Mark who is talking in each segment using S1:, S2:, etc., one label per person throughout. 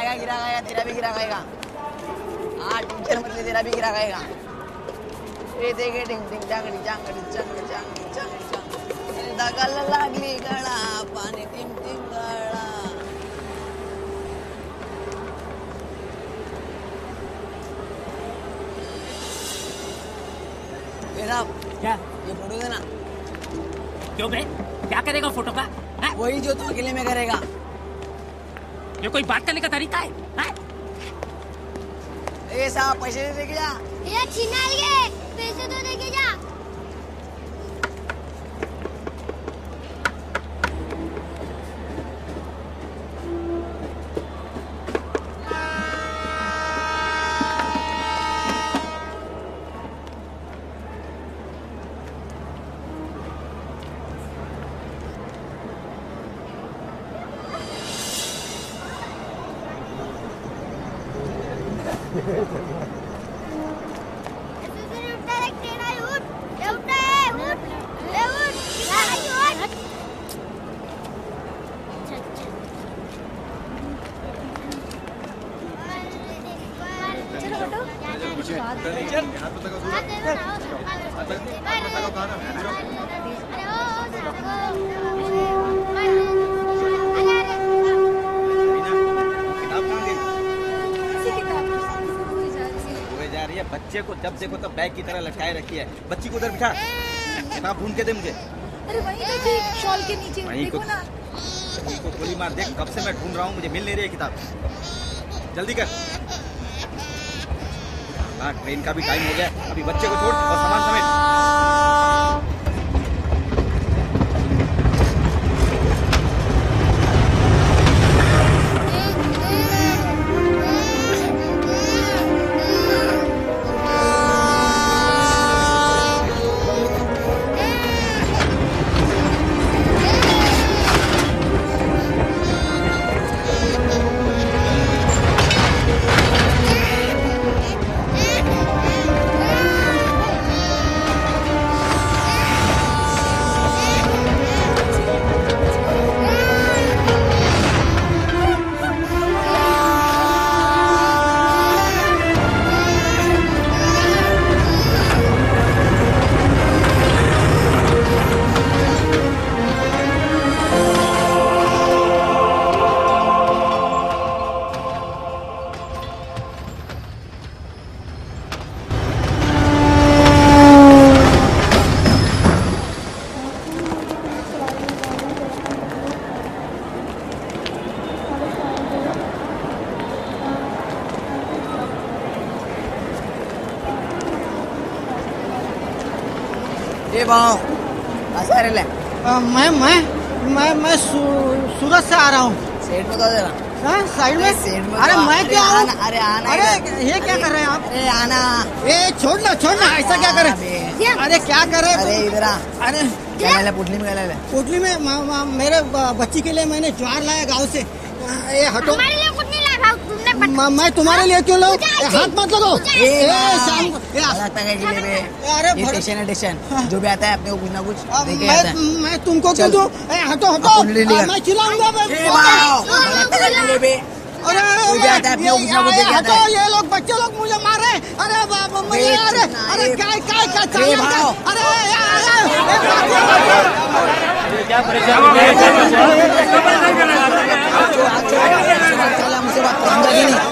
S1: गिरा तेरा भी गिरा खाएगा। हाँ टीचर मतलब तेरा भी गिरा खाएगा। ये देखे टिंग टिंग चांगड़ी चांगड़ी चांगड़ी चांगड़ी चांगड़ी चांगड़ी दगल लागली गळा पाणी टिंग टिंग गळा।
S2: क्या
S1: ये फोटो देना।
S2: क्यों बे? क्या करेगा फोटो का?
S1: वही जो तू अकेले में करेगा।
S2: ये कोई बात करने का तरीका है?
S1: ए साहब पैसे दे के जा।
S3: ये छिनाल गए, पैसे तो दे के जा।
S4: बच्चे को जब देखो तब बैग की तरह लटकाए रखी है। बच्ची को उधर बिठा, किताब ढूंढ के दे मुझे।
S5: अरे वहीं तो थी शॉल के नीचे, देखो ना।
S4: को गोली मार। देख कब से मैं ढूंढ रहा हूँ, मुझे मिल नहीं रही है किताब। जल्दी कर। हाँ ट्रेन का भी टाइम हो गया, अभी बच्चे को छोड़ और सामान समेट।
S6: मैं सूरत से आ रहा हूँ।
S1: सेट बता दे रहा।
S6: साइड में? अरे मैं क्या आना? अरे आना। अरे ये क्या कर रहे हैं आप?
S1: अरे आना।
S6: ए छोड़ना ऐसा क्या करे? अरे क्या करे?
S1: अरे इधर आ।
S6: अरे
S1: पुटली में ले।
S6: पुटली में मेरे बच्ची के लिए मैंने ज्वार लाया गाँव से। ये हटो। मैं तुम्हारे लिए क्यों लाऊं? हाथ मत लगाओ।
S1: अरे स्टेशन जो भी आता है अपने को कुछ ना कुछ
S6: मैं तुमको क्यों दूं? हटो मैं चिल्लाऊंगा। अरे ये लोग बच्चे लोग मुझे मार रहे। अरे
S1: मुझसे बात नहीं।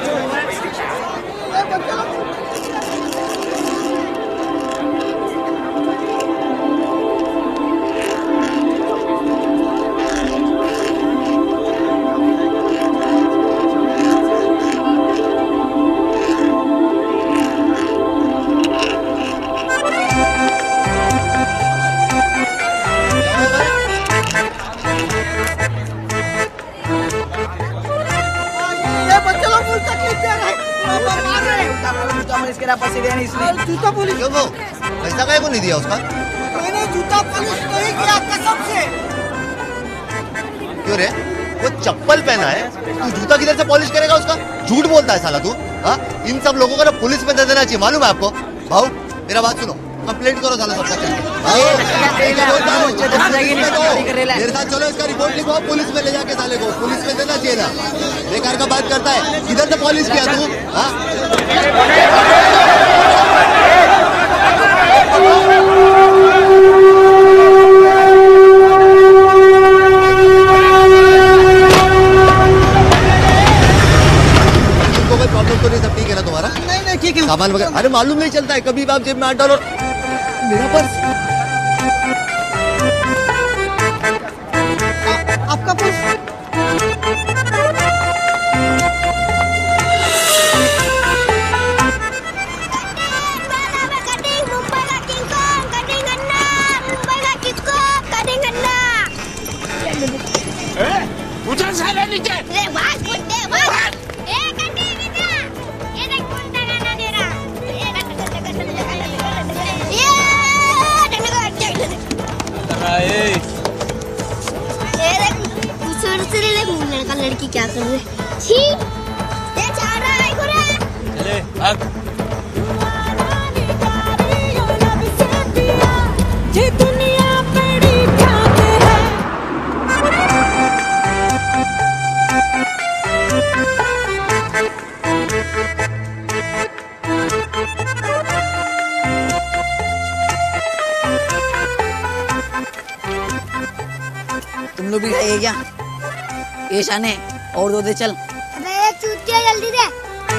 S6: जूता पुलिस
S7: क्यों वो पैसा काय को नहीं दिया उसका?
S6: मैंने जूता पुलिस नहीं किया कसम से।
S7: क्यों रे? वो चप्पल पहना है, तू जूता किधर से पॉलिश करेगा उसका? झूठ बोलता है साला तू। हाँ इन सब लोगों को ना पुलिस में दे देना चाहिए, मालूम है आपको? भाऊ मेरा बात सुनो, कंप्लेंट करो साला सबका। मेरे साथ चलो, इसका रिपोर्ट लिखो, पुलिस में ले जाके साले को पुलिस में देना चाहिए ना। बेकार का बात करता है, किधर से पॉलिश किया तू? कोई प्रॉब्लम तो नहीं, सब ठीक है ना तुम्हारा?
S6: नहीं ठीक है।
S7: सामान वगैरह अरे मालूम नहीं चलता है, कभी आप जेब में हाथ डालो। मेरा पर्स,
S6: आपका पर्स?
S2: उतर साले नीचे।
S3: लड़की क्या कर रही है? ये जा रहा है गुरा।
S4: चले भाग।
S5: ये दुनिया बड़ी ख्यात है।
S1: तुम लोग भी खाइए क्या? ये शाने और दो दे चल।
S3: अबे ये चूतिया जल्दी दे।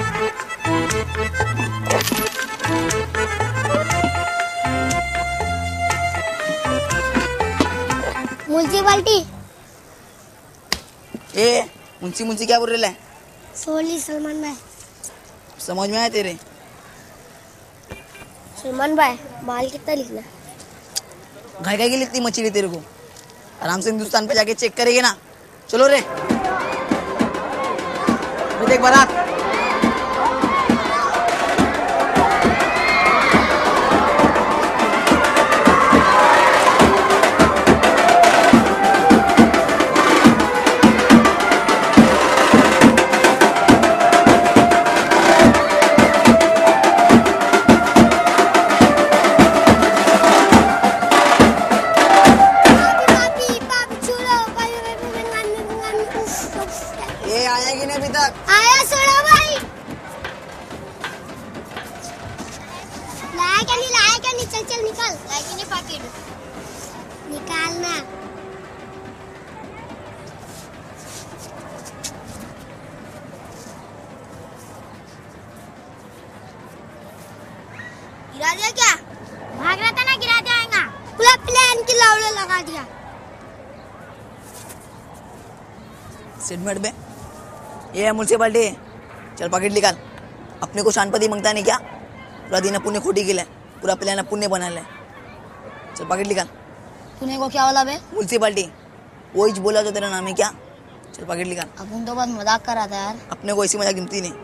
S3: म्युनिसिपालिटी।
S1: ए मुंशी मुंशी क्या बोल रहे है?
S3: सोली सलमान भाई।
S1: समझ में आया तेरे?
S3: सलमान भाई माल कितना लिखना?
S1: घाय घाय की लिखती मछली तेरे को? आराम से हिंदुस्तान पे जाके चेक करेंगे ना। चलो रे देख बारात। ये आया कि नहीं अभी तक?
S3: आया सोड़ा भाई। लाया क्या नहीं चल चल निकाल। लाया कि नहीं पैकेट निकालना। गिरा दिया क्या? भाग रहा था ना, गिरा जाएगा। पूरा प्लान की लावड़ा लगा दिया।
S1: सीटमेट में ये म्युनिसिपालिटी चल पॉकेट निकाल। अपने को शानपति मांगता नहीं क्या? पूरा दिन पुण्य खोटी के लिए पूरा प्लान पुण्य बना ले। चल पॉकेट निकाल।
S3: तूने को क्या बोला बे?
S1: म्युनिसिपालिटी वही बोला जो तेरा नाम है क्या? चल पॉकेट निकाल।
S3: अपन तो बस मजाक कर रहा था यार।
S1: अपने को ऐसी मजाक गिनती नहीं।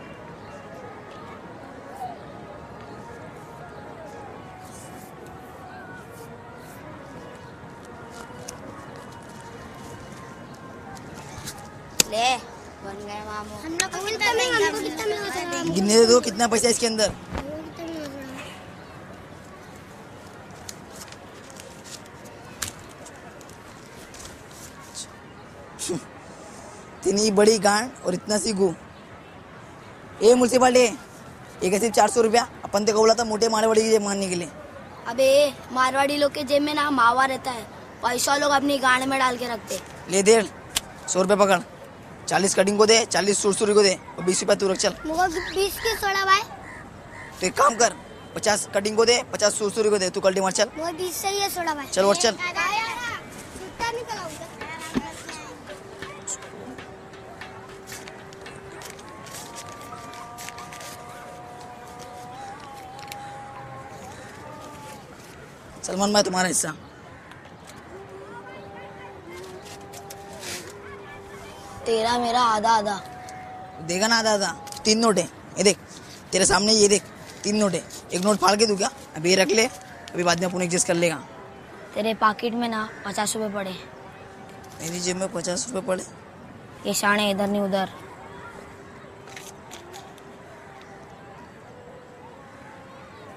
S3: ले बन गए मामू। हम लोग को कितना मिला?
S1: गिनने दे दो कितना पैसा है इसके अंदर। इतनी बड़ी गांड और इतना सी गू। ए म्युनिसिपालिटी ये सिर्फ 400 रुपया। अपन तो बोला था मोटे मारवाड़ी की जेब मारने के लिए।
S3: अबे मारवाड़ी लोग के जेब में ना मावा रहता है, पैसा लोग अपनी गांड में डाल के रखते।
S1: ले दे 100 रुपये पकड़। 40 कटिंग को दे, 40 सुरसुरी को दे और 20 रुपया तू रख। चल
S3: 20 की सोडा भाई।
S1: तो एक काम कर 50 कटिंग को दे, 50 सुरसुरी को दे, तू कल्टी मार। चल
S3: 20 से ही है सोडा भाई।
S1: चल और चल। सलमान भाई तुम्हारा हिस्सा।
S3: तेरा मेरा आधा आधा।
S1: देगा ना आधा आधा। 3 नोट है ये देख तेरे सामने। ये देख 3 नोट है। एक नोट फाड़ के दूं क्या? अभी ये रख ले, अभी बाद में अपन एडजस्ट कर लेगा।
S3: तेरे पॉकेट में ना 50 रुपए पड़े।
S1: मेरी जेब में 50 रुपए पड़े।
S3: ये शाने इधर नहीं उधर।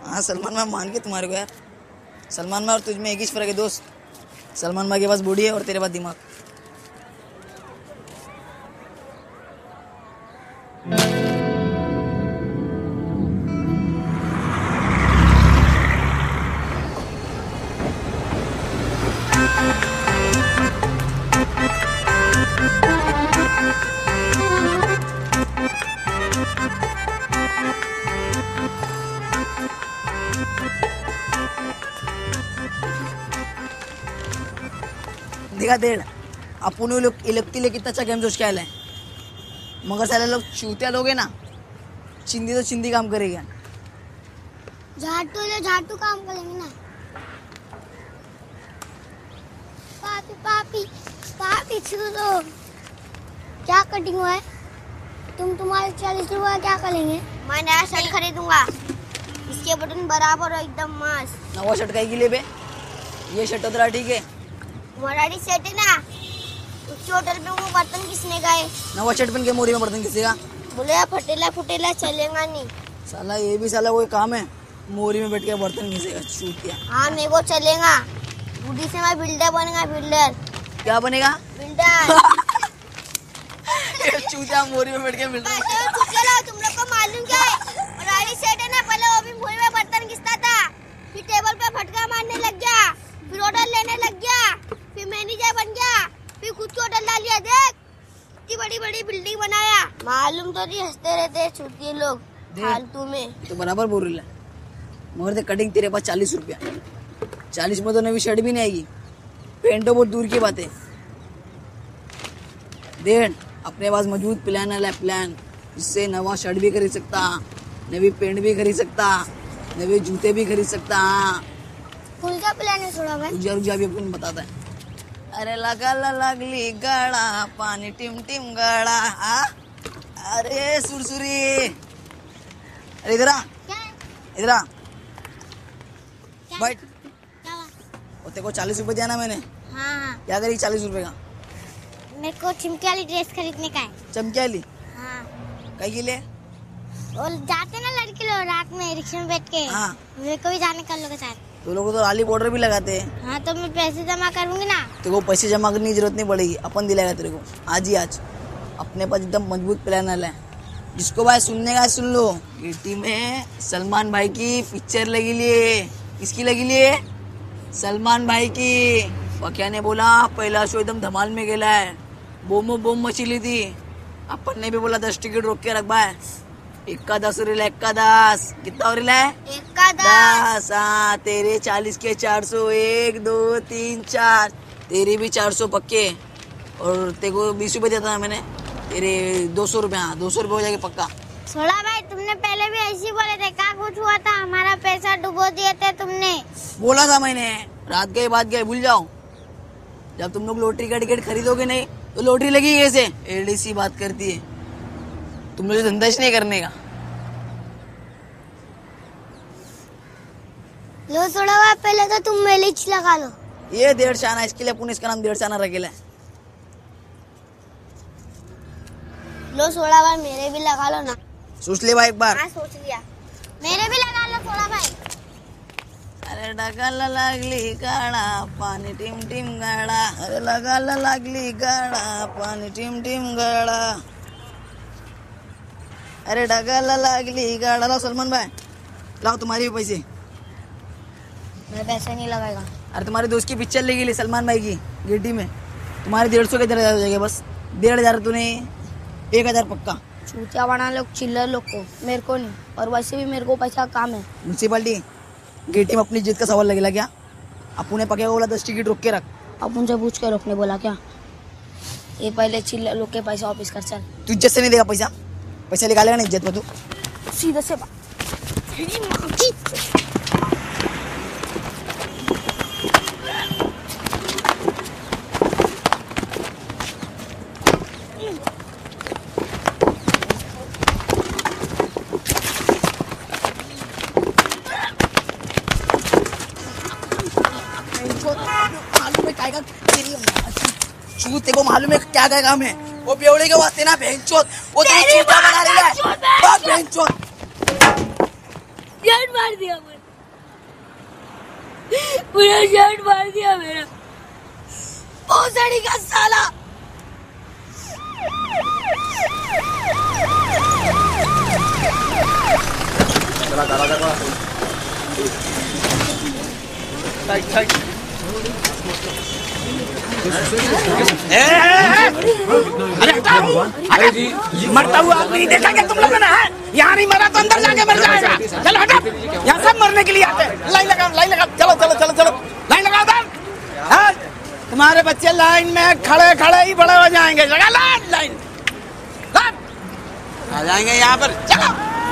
S1: हाँ सलमान भाई मान के तुम्हारे को यार, सलमान भाई और तुझ में एक ही फर्क है दोस्त, सलमान भाई के पास बॉडी है और तेरे पास दिमाग। देखा देड़ आपण इलेक्ट्रिले कितना अच्छा गेम जोश खेला है, मगर सारे लोग चूतिया लोग है ना, चिंदी तो चिंदी काम करेगा।
S3: झाटू काम करेंगे ना। पापी पापी पापी दो। क्या कटिंग हुआ है? तुम्हारे 40 रुपए क्या करेंगे? मैं नया शर्ट खरीदूंगा, इसके बटन बराबर और एकदम मस्त।
S1: नवा शर्ट का लिए बे, ये शर्ट उधर ठीक है,
S3: मराठी सेट है ना, उसके होटल पे वो बर्तन किसने गए?
S1: नवा शर्ट पहन के मोरी में बर्तन किसेगा?
S3: बोले फटेला चलेगा नहीं।
S1: साला ये भी साला कोई काम है, मोरी में बैठ के बर्तन घिसेगा चूतिया।
S3: हाँ मेरे को चलेगा, बूढ़ी से मैं बिल्डर बनेगा। बिल्डर
S1: क्या बनेगा?
S3: बिल्डर।
S1: चूतिया मोरी में बैठ के बिल्डर।
S3: तुम लोग को मालूम क्या है, मराठी सेट है ना, पहले वो भी मोरी में बर्तन घिसता था, फिर टेबल पे फटका मारने लग गया, फिर ऑर्डर लेने लग गया, फिर मैनेजर बन गया, फिर खुद को ऑर्डर ला लिया। देख इतनी बड़ी बड़ी बिल्डिंग बनाया। मालूम तो नहीं, हंसते रहते छुट्टी लोग फालतू में।
S1: तो बराबर बोल रही है, मगर देख कटिंग तेरे पास 40 रुपया, 40 में तो नवी शर्ट भी नहीं आएगी, पेंट तो बहुत दूर की बात है। देख अपने पास मजबूत प्लान है, प्लान जिससे नवा शर्ट भी खरीद सकता, नवी पेंट भी खरीद सकता, नवे जूते भी खरीद सकता।
S3: कौन सा प्लान है थोड़ा भाई?
S1: रुक जा अभी अपन बताता है। अरे लागली गड़ा, पानी टिम टिम गड़ा, अरे सुरसुरी, अरे इधर आ, इधर आ बैठ। तेरे को 40 रुपए दिया ना मैंने।
S3: हाँ
S1: क्या करी 40 रुपए का?
S3: मेरे को चमकी वाली ड्रेस खरीदने का है।
S1: चमकी वाली?
S3: हाँ।
S1: कहीं के लिए?
S3: और जाते ना लड़के लोग रात में रिक्शा में बैठ के।
S1: हाँ।
S3: मेरे को भी जाने का लोग साथ।
S1: तो लोग तो आली बॉर्डर भी लगाते हैं।
S3: हाँ तो मैं पैसे जमा करूंगी ना।
S1: तेरे को पैसे जमा करने की जरूरत नहीं पड़ेगी, अपन दिलाएगा तेरे को आज ही आज। अपने पास एकदम मजबूत प्लान है, जिसको भाई सुनने का सुन लो। यूटी में सलमान भाई की पिक्चर लगी लिए। किसकी लगी लिए? सलमान भाई की। पक्या ने बोला पहला शो एकदम धमाल में गेला है, बोम मचीली थी। अपन ने भी बोला 10 टिकट रोक के रख भाई। 10 हो रहा है, 10 कितना हो रहा है? 10। हाँ तेरे 40 के 400, 1 2 3 4, तेरी भी 400 पक्के। और तेरे को 20 रुपए देता था मैंने, तेरे 200 रुपए। हाँ 200 रुपए हो जाएंगे पक्का।
S3: सोला भाई तुमने पहले भी ऐसे ही बोले थे, क्या कुछ हुआ था? हमारा पैसा डुबो दिए थे तुमने। बोला
S1: था मैंने, रात गए बात गए भूल जाओ। जब तुम लोग लॉटरी का टिकट खरीदोगे नहीं तो लॉटरी लगी कैसे? एडीसी बात करती है, तुम लोग धंधा नहीं करने का।
S3: लो सोला भाई पहले तो तुम मेलिच लगा लो।
S1: ये 150 आना, इसके लिए पुणे इसका नाम 150 आना रखेला है।
S3: लो सोला भाई मेरे भी लगा लो ना।
S1: सोच ले भाई एक बार।
S3: हाँ सोच लिया, मेरे भी लगा लो सोला भाई।
S1: अरे डगाला लागली गाड़ा, पानी टिम टिम गाड़ा। अरे लगाला लागली गाड़ा, पानी टिम टिम गाड़ा। अरे डगाला लागली गाड़ा। लाओ सलमान भाई, लाओ तुम्हारे भी पैसे।
S3: मैं पैसे नहीं लगाएगा।
S1: अरे तुम्हारे दोस्त की पिक्चर लगी ली सलमान भाई की गिट्टी में, तुम्हारे 150 के 1000 हो जाएगा बस। 1,500 तूने, 1,000 पक्का।
S3: चूतिया बना लो चिल्लर लोग को, मेरे को नहीं। और वैसे भी मेरे को पैसा काम है।
S1: म्यूनसिपालिटी गिट्टी में अपनी जिद का सवाल लगेगा क्या? अपुने पके बोला 10 टिकट रोक के रख।
S3: अब उनसे पूछ के रोकने बोला क्या? ये पहले चिल्लर लोग के पैसा वापिस कर। चल
S1: तू इज्जत से नहीं देगा पैसा, पैसा निकालेगा ना इज्जत में तू।
S3: सीधे से तेरे को मालूम है क्या क्या काम है? वो बेवड़े के वास्ते ना बेंचोत, वो तेरी चूता बना रही है। बेंचोत मार दिया। पूरा शर्ट फाड़ दिया मेरा। भोसड़ी का साला।
S4: चला गाड़ा देखो। Side side.
S2: अरे जी मरता हुआ आदमी नहीं देखा क्या तुम लोगों ने? है यहाँ नहीं मरा तो अंदर जाके मर जाएगा। चलो हटो, यहाँ सब मरने के लिए आते हैं। लाइन लगाओ, लाइन लगाओ, चलो चलो चलो चलो लाइन लगाओ। उधर तुम्हारे बच्चे लाइन में खड़े खड़े ही बड़े हो जाएंगे। लगा लाइन लाइन आ जाएंगे यहाँ पर। चलो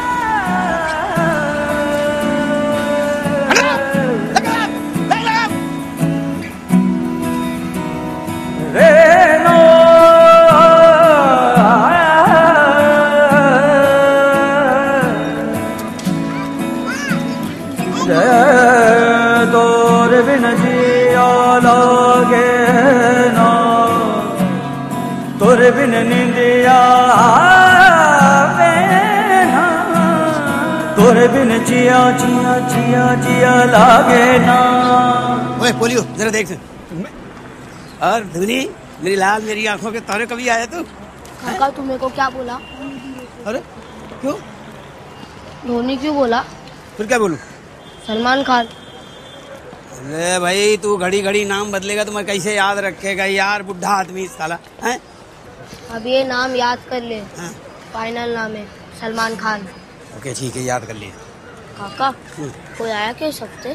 S8: तोर बिन जिया लागे ना, तोर बिन निंदिया आवे ना, तोर बिन जिया जिया जिया जिया लागे ना।
S2: ओए पोलियो जरा देख। और धुनी मेरी लाल मेरी आंखों के तारे कभी आया तू?
S3: काका तुम्हें को क्या बोला?
S2: अरे क्यों?
S3: धोनी क्यों बोला?
S2: फिर क्या बोलूं?
S3: सलमान खान।
S2: अरे भाई तू घड़ी घड़ी नाम बदलेगा तो मैं कैसे याद रखेगा यार, बुढ़ा आदमी साला है।
S3: अब ये नाम याद कर ले।
S2: हाँ।
S3: फाइनल नाम है सलमान खान।
S2: ओके ठीक है, याद कर लिया।
S3: काका कोई आया क्या इस हफ्ते?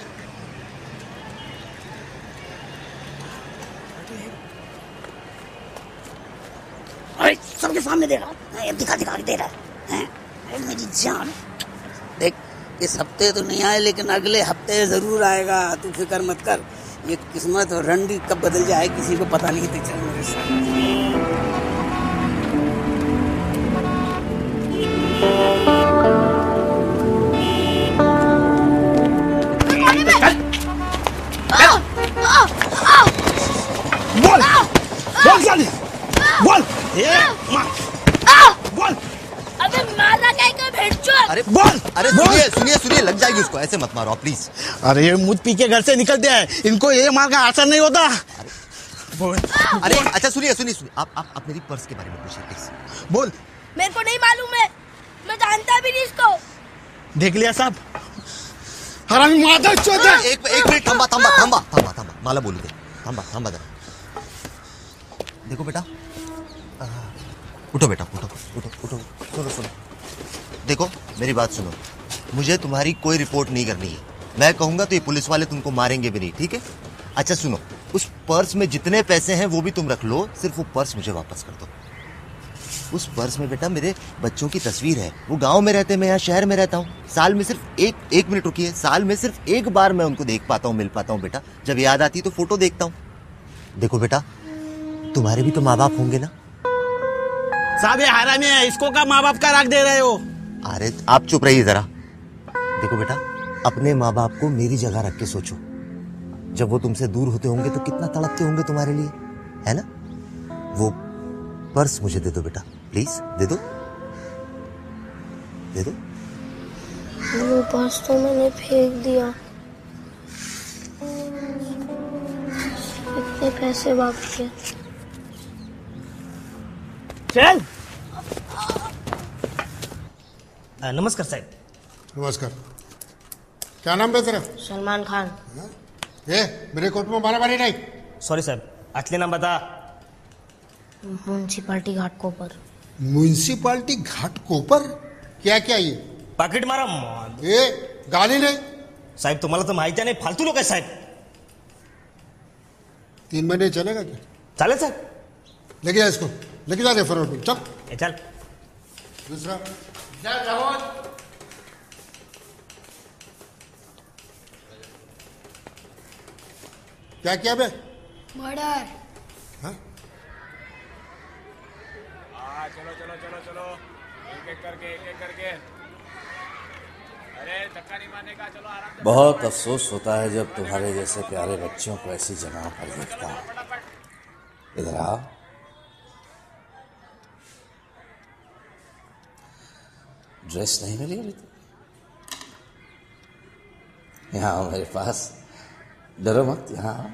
S2: अरे सबके सामने दे रहा, दिखा दिखा के दे रहा है। अरे मेरी जान देख, इस हफ्ते तो नहीं आए लेकिन अगले हफ्ते जरूर आएगा, तू फिक्र मत कर। ये किस्मत और रंडी कब बदल जाए किसी को पता नहीं। तो चल मेरे साथ। बोल बोल जल्दी बोल। बोल
S3: अबे मारा क्या का भेड़चोद?
S7: अरे
S2: बोल।
S7: अरे सुनिए सुनिए सुनिए, लग जाएगी उसको, ऐसे मत मारो प्लीज।
S2: अरे ये मुझ पी के घर से निकलते हैं, इनको ये मार का असर नहीं होता। बोल।
S7: अरे अच्छा सुनिए सुनिए सुनिए, आप मेरी पर्स के बारे में पूछिए प्लीज।
S2: बोल।
S3: मेरे को नहीं मालूम है, मैं जानता भी नहीं इसको।
S2: देख लिया साहब, हरामी माता चोद है।
S7: एक मिनट थम्बा थम्बा थम्बा थम्बा थम्बा, माला बोलू दे। थम्बा थम्बा जरा। देखो बेटा, उठो बेटा, उठो उठो उठो, सुनो सुनो, देखो मेरी बात सुनो, मुझे तुम्हारी कोई रिपोर्ट नहीं करनी है। मैं कहूंगा तो ये पुलिस वाले तुमको मारेंगे भी नहीं, ठीक है? अच्छा सुनो, उस पर्स में जितने पैसे हैं वो भी तुम रख लो, सिर्फ वो पर्स मुझे वापस कर दो। उस पर्स में बेटा मेरे बच्चों की तस्वीर है, वो गांव में रहते हैं, मैं यहाँ शहर में रहता हूँ। साल में सिर्फ एक मिनट रुकिए, साल में सिर्फ एक बार मैं उनको देख पाता हूँ, मिल पाता हूँ बेटा। जब याद आती तो फोटो देखता हूँ। देखो बेटा, तुम्हारे भी तो माँ बाप होंगे ना?
S2: साहब ये हरामी है, इसको का माँ बाप का राग दे रहे हो?
S7: अरे आप चुप रहिए जरा। देखो बेटा, अपने माँ बाप को मेरी जगह रख के सोचो। जब वो तुमसे दूर होते होंगे तो कितना तड़पते होंगे तुम्हारे लिए, है ना? वो पर्स मुझे दे दो बेटा, प्लीज दे दो, दे दो।
S3: वो पर्स तो मैंने फेंक दिया। इतने पैसे बाकी हैं।
S9: चल। नमस्कार साहब।
S10: नमस्कार। क्या नाम है तेरा?
S3: सलमान खान।
S10: ये मेरे कोर्ट में मारामारी नहीं।
S9: सॉरी साहब, असली नाम बता।
S3: म्युनिसिपालिटी घाटकोपर।
S10: म्युनिसिपालिटी घाटकोपर? क्या क्या ये?
S9: पाकिट मारा।
S10: ये गाली नहीं
S9: साहेब, तुम्हाला तर माहिती नाही, फालतू लोक आहे साहेब।
S10: 3 महीने चलेगा क्या?
S9: चालेल साहेब।
S10: लेके जा इसको, लेके जा रेफरल पे। चल
S9: ए चल।
S10: दूसरा क्या किया बे?
S3: मर्डर।
S10: हाँ?
S2: चलो चलो चलो चलो, एक एक करके। अरे धक्का नहीं मारने का, चलो आराम से।
S11: बहुत अफसोस होता है जब तुम्हारे जैसे प्यारे बच्चों को ऐसी जगहों पर देखता हूं। इधर आओ। ड्रेस नहीं मिली अभी तक? यहाँ आओ मेरे पास, डरो मत, यहाँ आओ।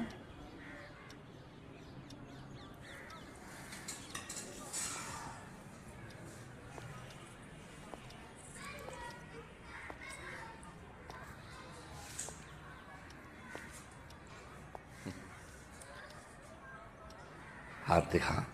S11: हाथ दिखा।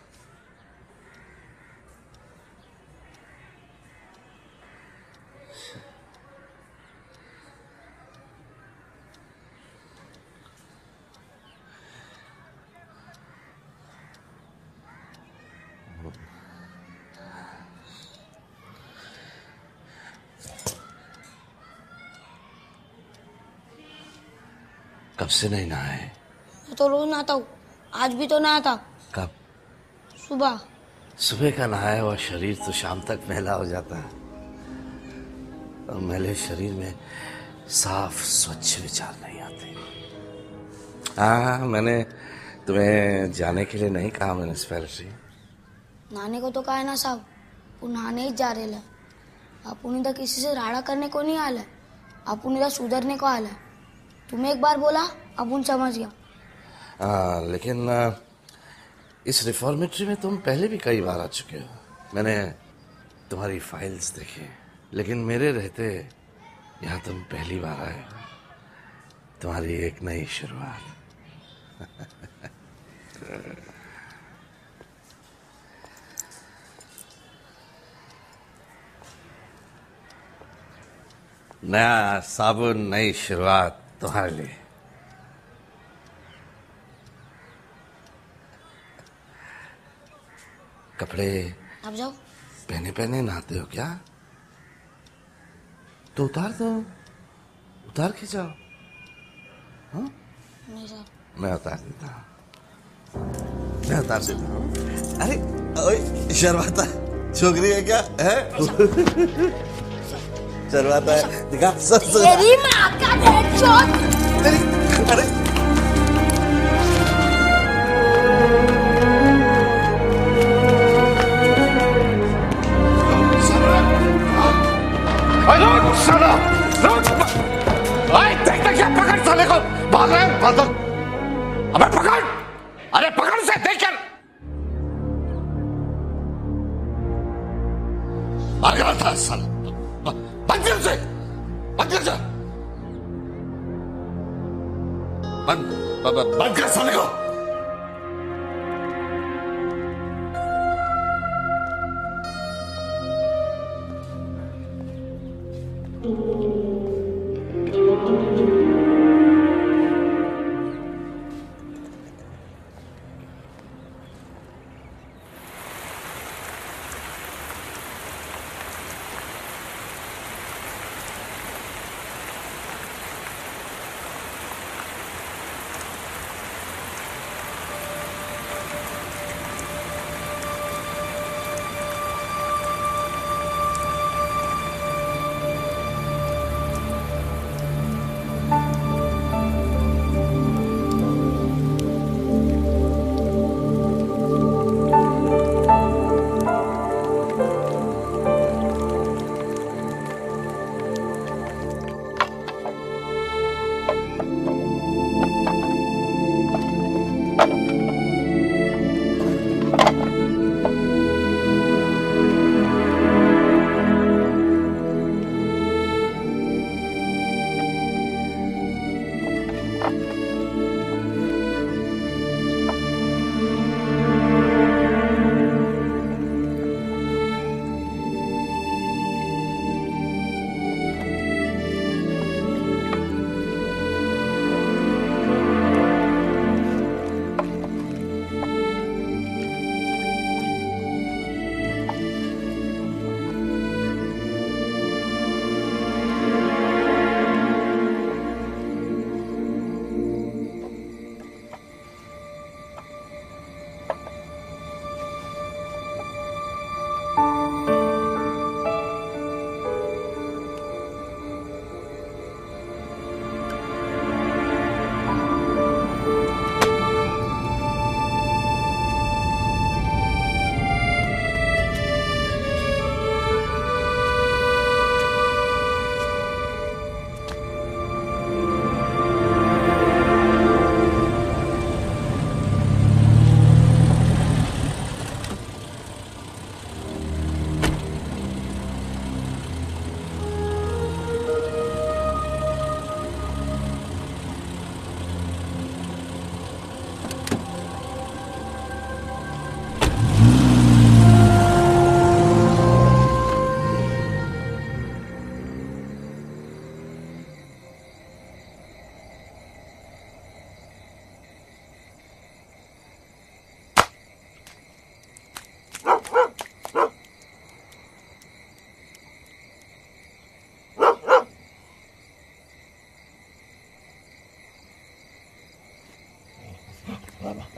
S11: कब से नहीं नहाए?
S3: मैं तो रोज नहाता हूँ, आज भी तो नहाया था।
S11: कब?
S3: सुबह।
S11: सुबह का नहाया हुआ शरीर तो शाम तक मैला हो जाता है, और मैले शरीर में साफ स्वच्छ विचार नहीं आते। हाँ, मैंने तुम्हें जाने के लिए नहीं कहा म्यूनिसिपैलिटी।
S3: नहाने को तो कहा है ना साहब, वो नहाने ही जा रहे। आप उन्हीं तक किसी से राड़ा करने को नहीं आला है, आप उन्हीं तक सुधरने को आला है। तुम्हें एक बार बोला, अब उन समझ गया।
S11: लेकिन इस रिफॉर्मेटरी में तुम पहले भी कई बार आ चुके हो। मैंने तुम्हारी फाइल्स देखी, लेकिन मेरे रहते यहाँ तुम पहली बार आए हो। तुम्हारी एक नई शुरुआत। नया साबुन, नई शुरुआत तुम्हारे लिए। कपड़े
S3: अब जाओ।
S11: पहने पहने नहाते हो क्या? तो उतार दो, उतार के जाओ। हाँ?
S3: नहीं साहब।
S11: मैं उतार देता हूँ, मैं उतार देता हूँ। अरे ओए, शर्माता छोकरी है क्या है? शर्माता है, दिखा सब।
S3: तेरी माँ का हेडशॉट।
S11: अरे
S12: साला, देखते क्या? पकड़ साले को, भाग रहे हैं, भाग। अबे पकड़, अरे पकड़ से, देख कर। भाग रहा था साला, बंद कर से, बंद कर जा, बंद कर साले को।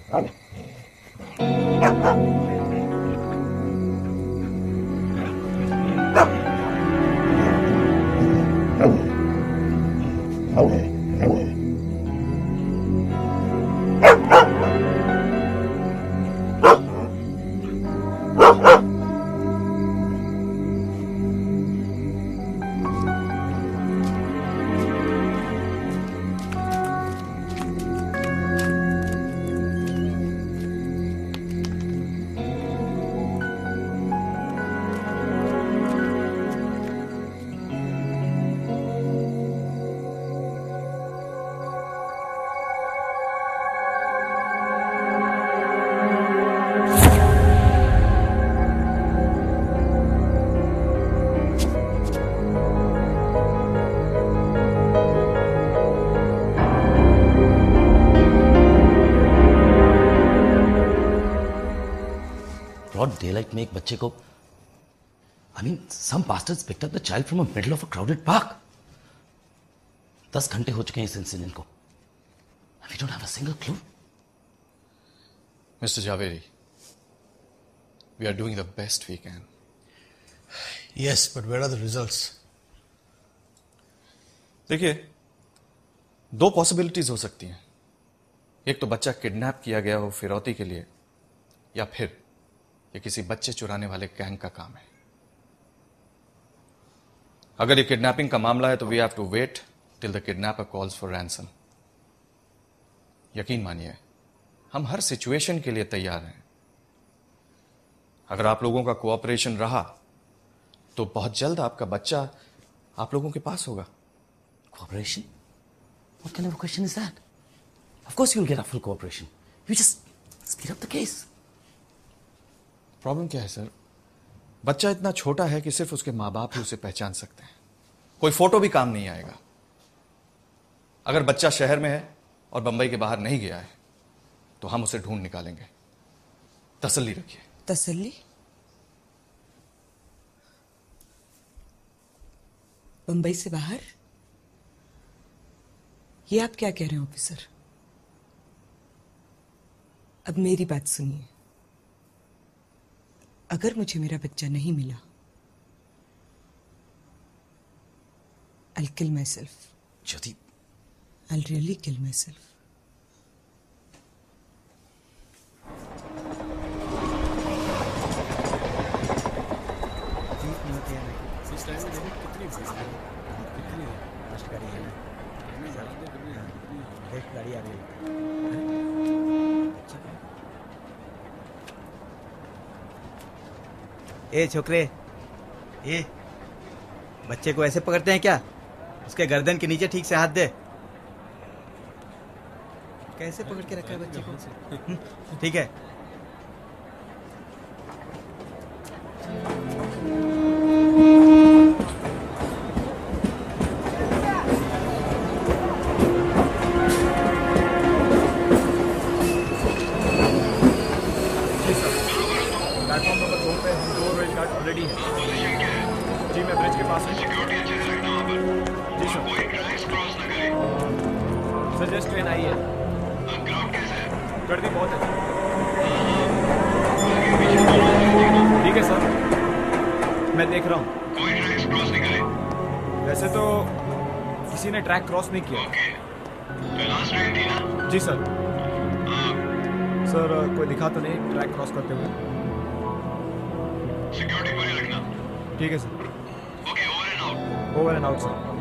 S11: ब्रॉड डेलाइट में एक बच्चे को I mean, some bastards picked up the child from the middle of a crowded park. 10 घंटे हो चुके हैं इस इंसिडेंट को. We don't have a single clue.
S13: Mr. Javeri, we are doing the best we can.
S10: Yes, but where are the results?
S13: देखिए, 2 possibilities हो सकती हैं. एक तो बच्चा किडनैप किया गया हो फिरौती के लिए, या फिर ये किसी बच्चे चुराने वाले गैंग का काम है. अगर ये किडनैपिंग का मामला है तो we have to wait till the kidnapper calls for ransom. यकीन मानिए, हम हर सिचुएशन के लिए तैयार हैं. अगर आप लोगों का कोऑपरेशन रहा तो बहुत जल्द आपका बच्चा आप लोगों के पास होगा.
S11: Cooperation? What kind of a question is that? Of course you'll get our full cooperation. You just speed up the case.
S13: Problem क्या है सर? बच्चा इतना छोटा है कि सिर्फ उसके माँ बाप ही उसे पहचान सकते हैं. कोई फोटो भी काम नहीं आएगा. अगर बच्चा शहर में है और बंबई के बाहर नहीं गया है तो हम उसे ढूंढ निकालेंगे. तसल्ली रखिए.
S14: तसल्ली? बंबई से बाहर? ये आप क्या कह रहे हैं ऑफिसर? अब मेरी बात सुनिए. अगर मुझे मेरा बच्चा नहीं मिला, I'll kill myself.
S11: ज्योति,
S14: I'll really kill myself.
S6: गाड़ी आ रही है.
S4: ए छोकरे, ए बच्चे को ऐसे पकड़ते हैं क्या? उसके गर्दन के नीचे ठीक से हाथ दे. कैसे पकड़ के रखा है बच्चे को? ठीक है.
S15: ट्रैक क्रॉस नहीं किया. जी सर. सर कोई दिखा तो नहीं ट्रैक क्रॉस करते हुए? सिक्योरिटी पूरी रखना. ठीक है sir. Okay, over and out sir.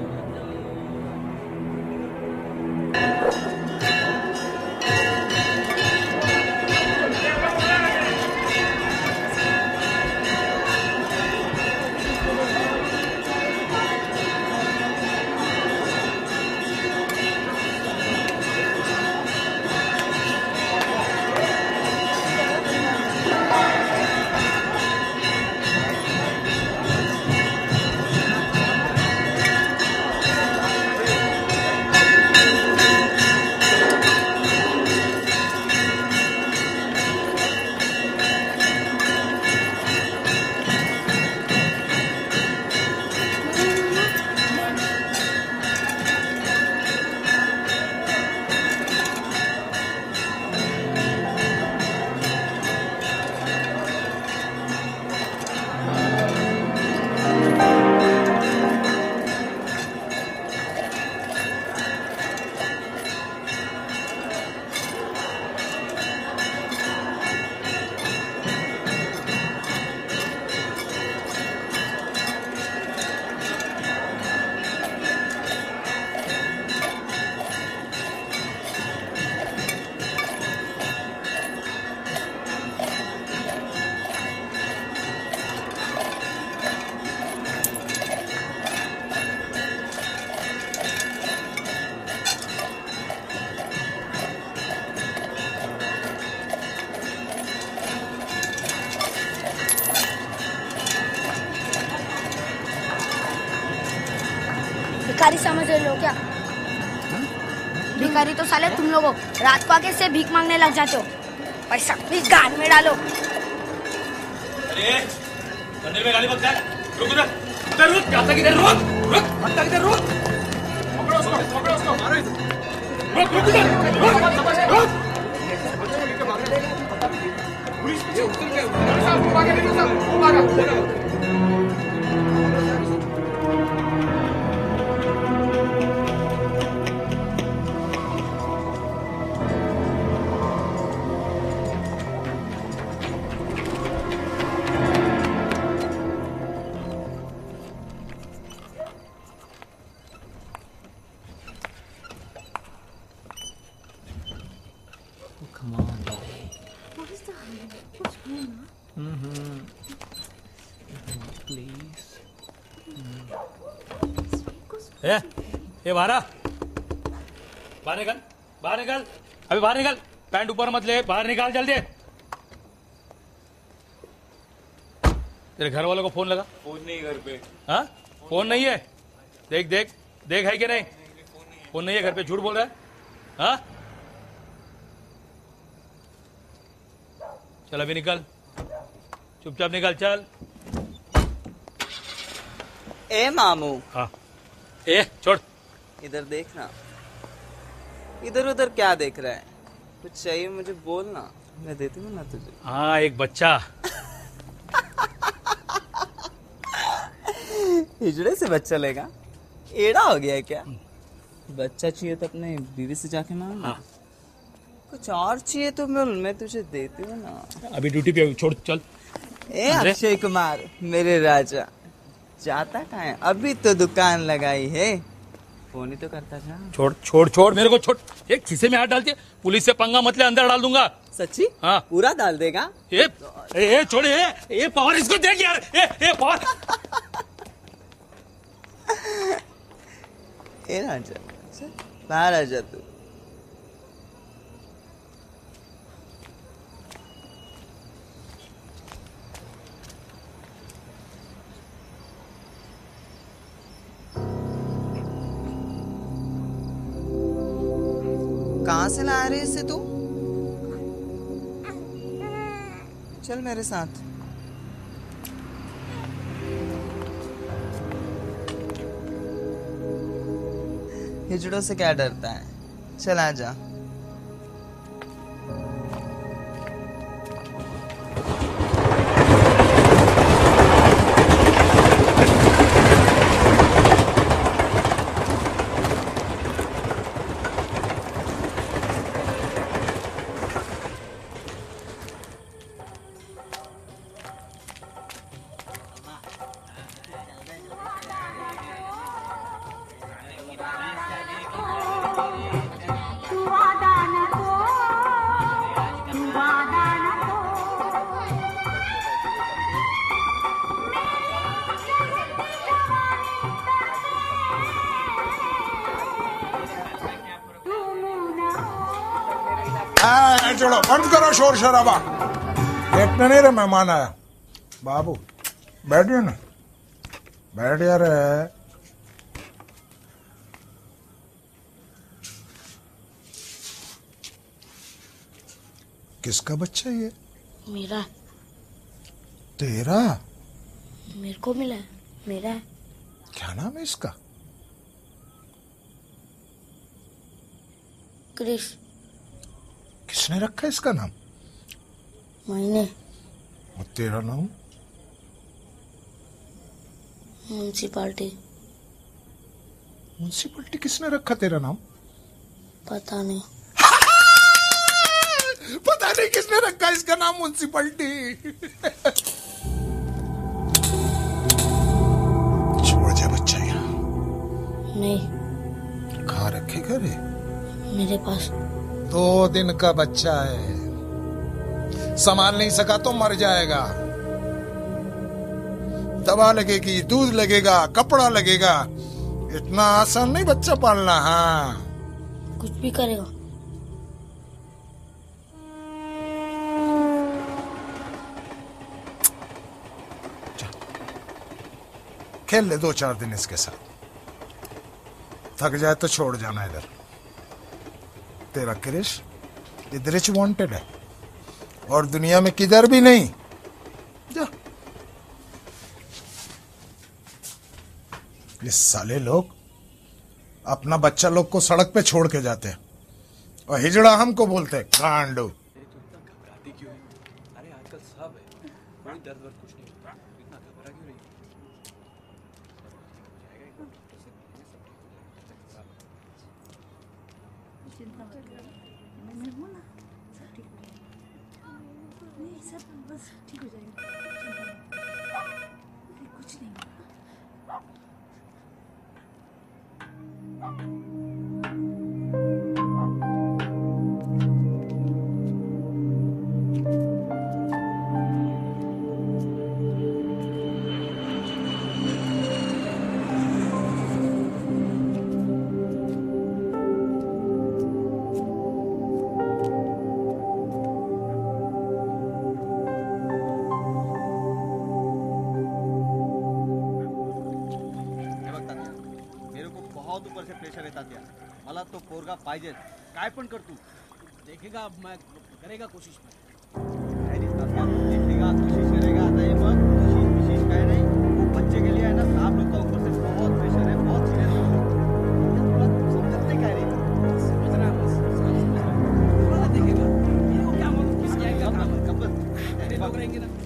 S3: भिखारी समझ रहे हो क्या? भिखारी तो साले तुम लोगों रात को आके से भीख मांगने लग जाते हो। पैसा प्लीज गान में डालो।
S16: अरे मंदिर में गाली मत कर, रुक उधर, उधर रुक, जाता किधर रुक, रुक, हटता किधर रुक, पकड़ो उसको, मारो इसे, रुक उधर, रुक, पुलिस पीछे उतर के, साहब वो भागे, वो भागा। ये बाहर निकल, बाहर निकल, अभी बाहर निकल, पैंट ऊपर मत ले, बाहर निकाल जल्दी। तेरे घर वालों को फोन लगा? फोन नहीं घर पे। हाँ, फोन नहीं है? देख देख देख है कि नहीं? फोन नहीं है घर पे, झूठ बोल रहा है? हाँ, चल अभी निकल, चुपचाप निकल, चल।
S1: ए मामू।
S16: हाँ, ए छोड़,
S1: इधर देखना। इधर उधर क्या देख रहा है? कुछ चाहिए मुझे बोलना, मैं देती हूँ ना तुझे।
S16: हाँ, एक बच्चा।
S1: हिजड़े से बच्चा लेगा? एड़ा हो गया है क्या? बच्चा चाहिए तो अपने बीवी से जाके मांग। हाँ। कुछ और चाहिए तो मैं तुझे देती हूँ ना।
S16: अभी ड्यूटी पे छोड़, चल।
S1: ए अक्षय कुमार, मेरे राजा, जाता कहाँ है? अभी तो दुकान लगाई है, फोन ही तो करता था।
S16: छोड़ छोड़ छोड़, मेरे को छोड़। एक खीसे में हाथ डालती है, पुलिस से पंगा मत ले, अंदर डाल दूंगा।
S1: सच्ची?
S16: हाँ,
S1: पूरा डाल देगा?
S16: ए छोड़, ए पावर इसको देख यार, ए पावर।
S1: ए राजा, बाहर आ जा तू। कहाँ से ला रही है इसे तू? चल मेरे साथ। हिजड़ों से क्या डरता है? चल आ जा।
S17: चलो बंद करो शोर शराबा, देखने नहीं रहे मेहमान आया। बाबू बैठिए ना, बैठ यार। किसका बच्चा ये?
S3: मेरा।
S17: तेरा?
S3: मेरे को मिला है, मेरा है।
S17: क्या नाम है इसका?
S3: क्रिश।
S17: किसने रखा है इसका नाम?
S3: मैंने।
S17: और तेरा नाम?
S3: म्युनिसिपालिटी।
S17: म्युनिसिपालिटी किसने रखा तेरा नाम?
S3: पता नहीं।
S17: पता नहीं किसने रखा इसका नाम म्युनिसिपालिटी। छोड़ जा बच्चा यहाँ।
S3: नहीं।
S17: कहाँ रखेगा रे?
S3: मेरे पास।
S17: 2 दिन का बच्चा है, संभाल नहीं सका तो मर जाएगा। दवा लगेगी, दूध लगेगा, कपड़ा लगेगा, इतना आसान नहीं बच्चा पालना। हाँ,
S3: कुछ भी करेगा।
S17: खेल ले 2-4 दिन इसके साथ। थक जाए तो छोड़ जाना इधर। तेरा क्रिश इधर ही वांटेड है और दुनिया में किधर भी नहीं। जा। ये साले लोग अपना बच्चा लोग को सड़क पे छोड़ के जाते हैं और हिजड़ा हमको बोलते हैं कांडू।
S16: घबराती क्यों है? अरे आजकल सब है, कोई दर्द वर्द कुछ नहीं होता, इतना घबरा क्यों रही है?
S18: चिंता मत करो, मैं हूं ना, सब ठीक हो जाएगा। नहीं सब बस ठीक हो जाएगा, कुछ नहीं होगा।
S4: मला तो पोरगा पाहिजे, काय पण कर तू।
S16: देखेगा अब मैं, करेगा कोशिश में।
S4: देखेगा कोशिश करेगा, नहीं मग कोशिश काय नहीं। वो बच्चे के लिए है ना, साहब लोग का ऊपर से बहुत प्रेशर है, बहुत सीरियस है। थोड़ा समझते क्या रे? समझ रहा है बस, थोड़ा देखेगा ये को क्या मालूम किस क्या का काम है। कब ऐसे लोग रहेंगे ना।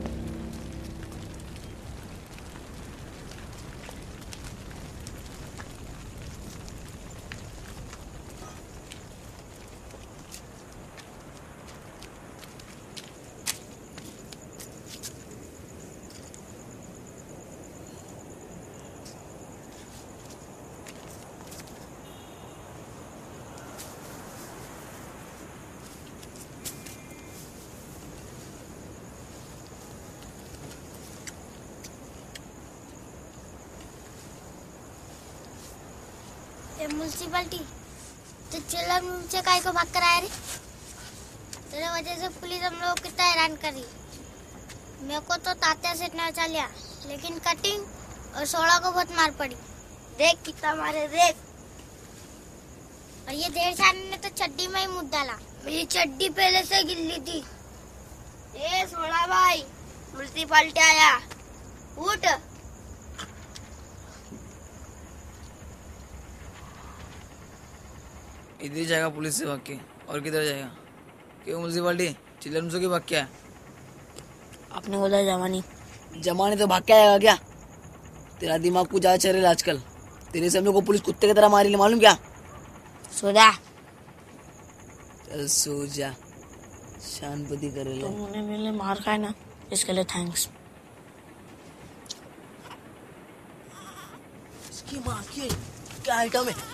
S3: म्युनिसिपैलिटी तो चिल्लर मुझसे काय को भाग कर आया रे। तेरे वजह से पुलिस हम लोग कितना हैरान करी। मेरे को तो तात्या से इतना चल लिया, लेकिन कटिंग और सोड़ा को बहुत मार पड़ी। देख कितना मारे देख। और ये देर शान ने तो चड्डी में ही मुद्दा डाला। मेरी चड्डी पहले से गिल्ली थी। ए सोड़ा भाई, म्युनिसिपैलिटी आया, उठ।
S1: इधर ही जाएगा पुलिस से भाग के, और किधर जाएगा? क्यों म्युनिसिपैलिटी चिल्लर मुझसे क्यों भाग के आया?
S3: आपने बोला जमानी
S1: जमाने तो भाग के आएगा क्या? तेरा दिमाग कुछ ज्यादा चल रहा है आजकल। तेरे से हम लोग को पुलिस कुत्ते की तरह मारी, मालूम क्या?
S3: सो जा।
S1: चल सो जा, शांति कर ले।
S3: तुमने मेरे मार खाया ना, इसके लिए थैंक्स।
S1: इसकी माँ की क्या आइटम है?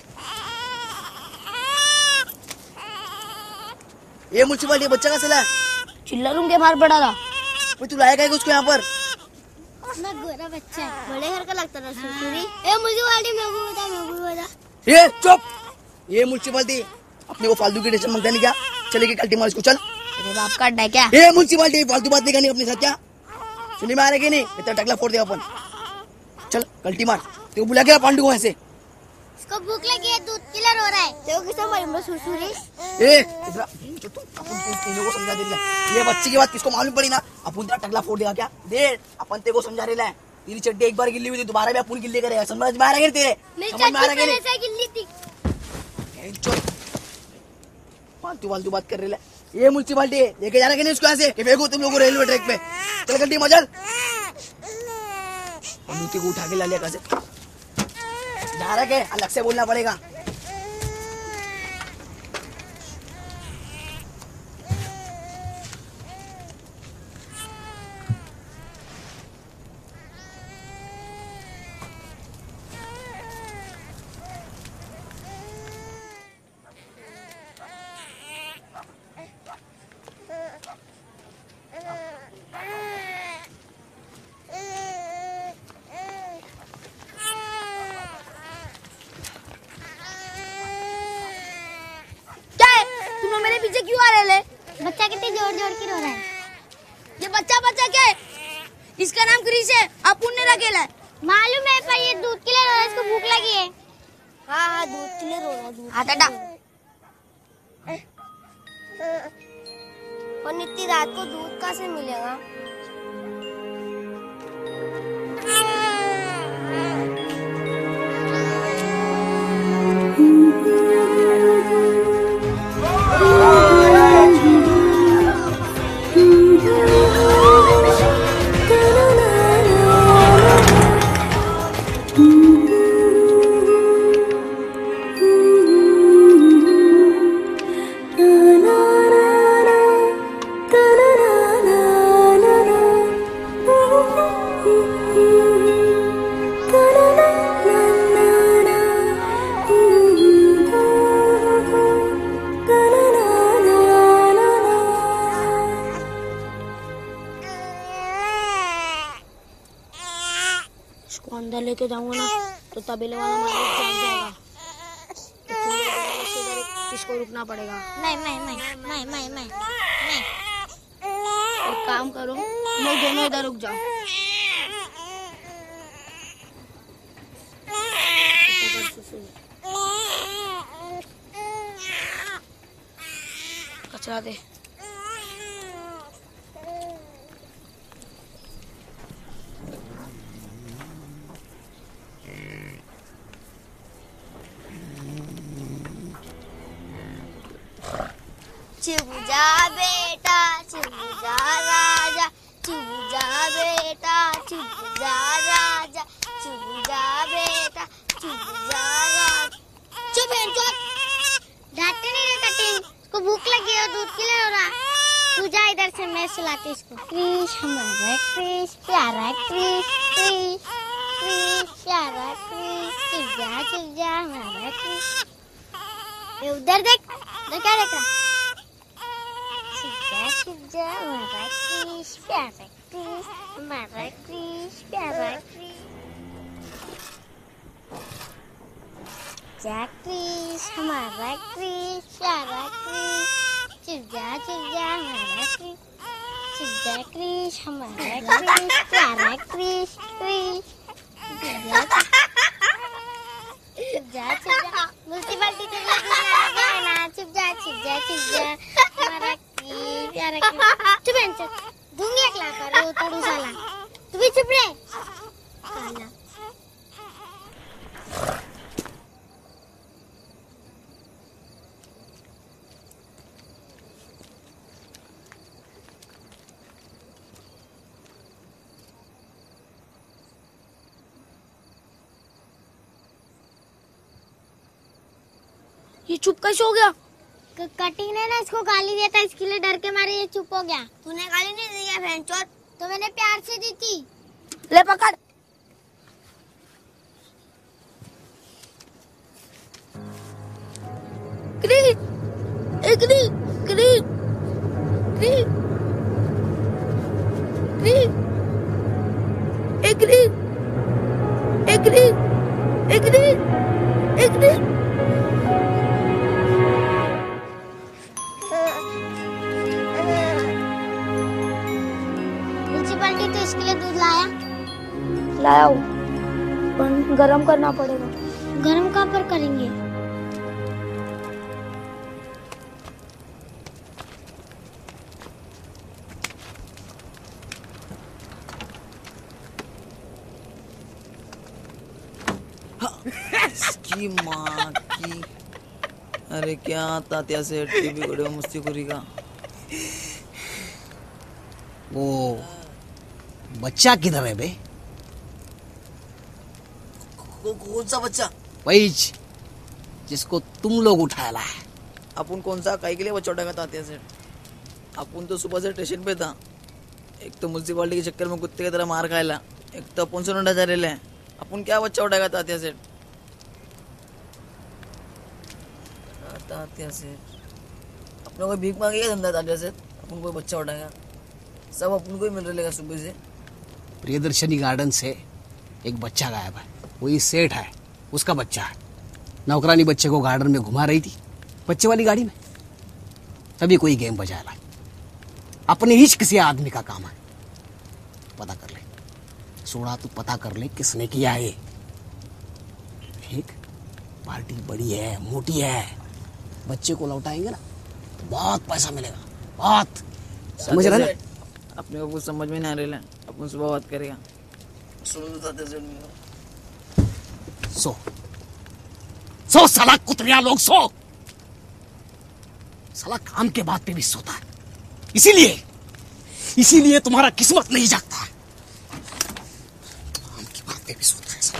S1: ये म्युनिसिपैलिटी बच्चा का सिला
S3: चिल्लर के मार पड़ा था।
S1: तू लाया क्या उसको यहाँ पर?
S3: ना गोरा बच्चा है, बड़े घर का लगता था। सुसुरी ए म्युनिसिपैलिटी में भी बता।
S1: ये चुप। ये म्युनिसिपैलिटी अपने को फालतू की टेंशन मांगता नहीं क्या? चलेगी कल्टी मार इसको, चल।
S3: तेरे बाप का अड्डा है क्या?
S1: ये म्युनिसिपैलिटी फालतू बात नहीं करनी अपने साथ क्या? सुनी में आ रही कि नहीं? इतना टकला फोड़ देगा अपन। चल कल्टी मार। तेरे बुला के पांडू को ऐसे।
S3: इसको भूख लगी है, दूध किलर हो रहा है। देखो किसको मारूंगा सुसुरी।
S1: ए इधर जो तू अपन तीनों को समझा दे रहा। ये बच्ची की बात किसको मालूम पड़ी ना, अपन तेरा टकला फोड़ देगा क्या? दे अपन तेरे को समझा रहा है। तेरी चड्डी एक बार गिल्ली हुई थी, दोबारा भी अपन गिल्ली करेगा। समझ में आ रहा है तेरे? समझ में आ रहा है कि
S3: गिल्ली थी?
S1: फालतू बात कर रही है। ये म्युनिसिपैलिटी लेके जा रहा है कि नहीं उसको ऐसे कि फेंको तुम लोगों को रेलवे ट्रैक पे। चल गड्डी मजल मूर्ति को उठा के ला लिया कैसे जा रहा है, अलग से बोलना पड़ेगा।
S3: क्यों आ रहे? बच्चा कितने जोर जोर के रो रहा है।
S19: ये बच्चा क्या है? इसका नाम क्रिश है। आप उन्हें रखेला है।
S3: मालूम है, पर ये दूध के लिए रो रहा है, इसको भूख लगी है। हाँ हाँ दूध के लिए रो रहा है। हाथ हटा। और इतनी रात को दूध कहाँ से मिलेगा? इसको अंदर लेके जाऊंगा ना तो तबेले वाला मालिक जान जाएगा। तो किसको रुकना पड़ेगा? मैं एक काम करो, लोग दोनों इधर रुक जाओ। कचरा दे। चुप जा बेटा, चुप जा राजा, चुप जा बेटा, चुप जा राजा, चुप जा बेटा, चुप जा राजा। चुप है, चुप। डांटते नहीं रे कटिंग, इसको भूख लगी है, दूध के लिए हो रहा। तू जा इधर से, मैं सुलाती इसको। क्रिश हमारा क्रिश, प्यारा क्रिश, क्रिश क्रिश प्यारा क्रिश, चुप जा हमारा क्रिश। ये उधर देख, उधर क्या देख रहा? चुप जा हमारा क्रिश, प्यारा क्रिश, हमारा क्रिश, प्यारा क्रिश। जा क्रिश हमारा क्रिश, प्यारा क्रिश, चुप जा हमारा क्रिश, चुप जा क्रिश हमारा क्रिश, प्यारा क्रिश, क्रिश चुप जा म्युनिसिपालिटी के लिए ना, चुप जा हमारा प्यारा चुप है, दूंगी एक लाख रो तोड़ू साला। तू भी चुप रहे साला। ये चुप कैसे हो गया? कटिंग ने ना इसको गाली दिया था, इसके लिए डर के मारे ये चुप हो गया। तूने गाली नहीं दी है भैंचोद, तो मैंने प्यार से दी थी। ले पकड़। Crease, crease, crease, crease, crease, crease, crease, crease, crease. तो इसके लिए दूध लाया हूँ, पर गरम करना पड़ेगा। गरम कहाँ पर करेंगे?
S1: इसकी माँ की। अरे क्या तात्या से टीवी वीडियो मस्ती करेगा।
S2: वो बच्चा किधर है बे?
S1: कौन सा बच्चा?
S2: वही जिसको तुम लोग उठाया ला है।
S1: अपन कौन सा काई के लिए बच्चा उठाएगा तात्या से? अपन तो सुबह से स्टेशन पे था। एक तो म्युनिसिपालिटी के चक्कर में कुत्ते की तरह मार खाएला, एक तो अपन से नोटा जा रहे हैं। अपन क्या बच्चा उठाएगा तात्या से? तात्या से अपने कोई भीख मांगेगा धंधा तात्या से? अपन कोई बच्चा उठाएगा? सब अपन को ही मिल रहेगा सुबह से।
S2: प्रियदर्शनी गार्डन से एक बच्चा गायब है, वही सेठ है, उसका बच्चा है। नौकरानी बच्चे को गार्डन में घुमा रही थी बच्चे वाली गाड़ी में, तभी कोई गेम बजा ला। अपने इश्क से आदमी का काम है। पता कर ले, सोड़ा तू पता कर ले किसने किया है। ठीक पार्टी बड़ी है, मोटी है। बच्चे को लौटाएंगे ना तो बहुत पैसा मिलेगा, बहुत। समझ रहे ना?
S1: अपने को कुछ समझ में नहीं आ रहा है, अपन सुबह बात करेगा।
S2: सो सो साला कुतरिया लोग, सो। साला काम के बाद पे भी सोता है, इसीलिए तुम्हारा किस्मत नहीं जागता है। काम की बात पे भी सोता है साला।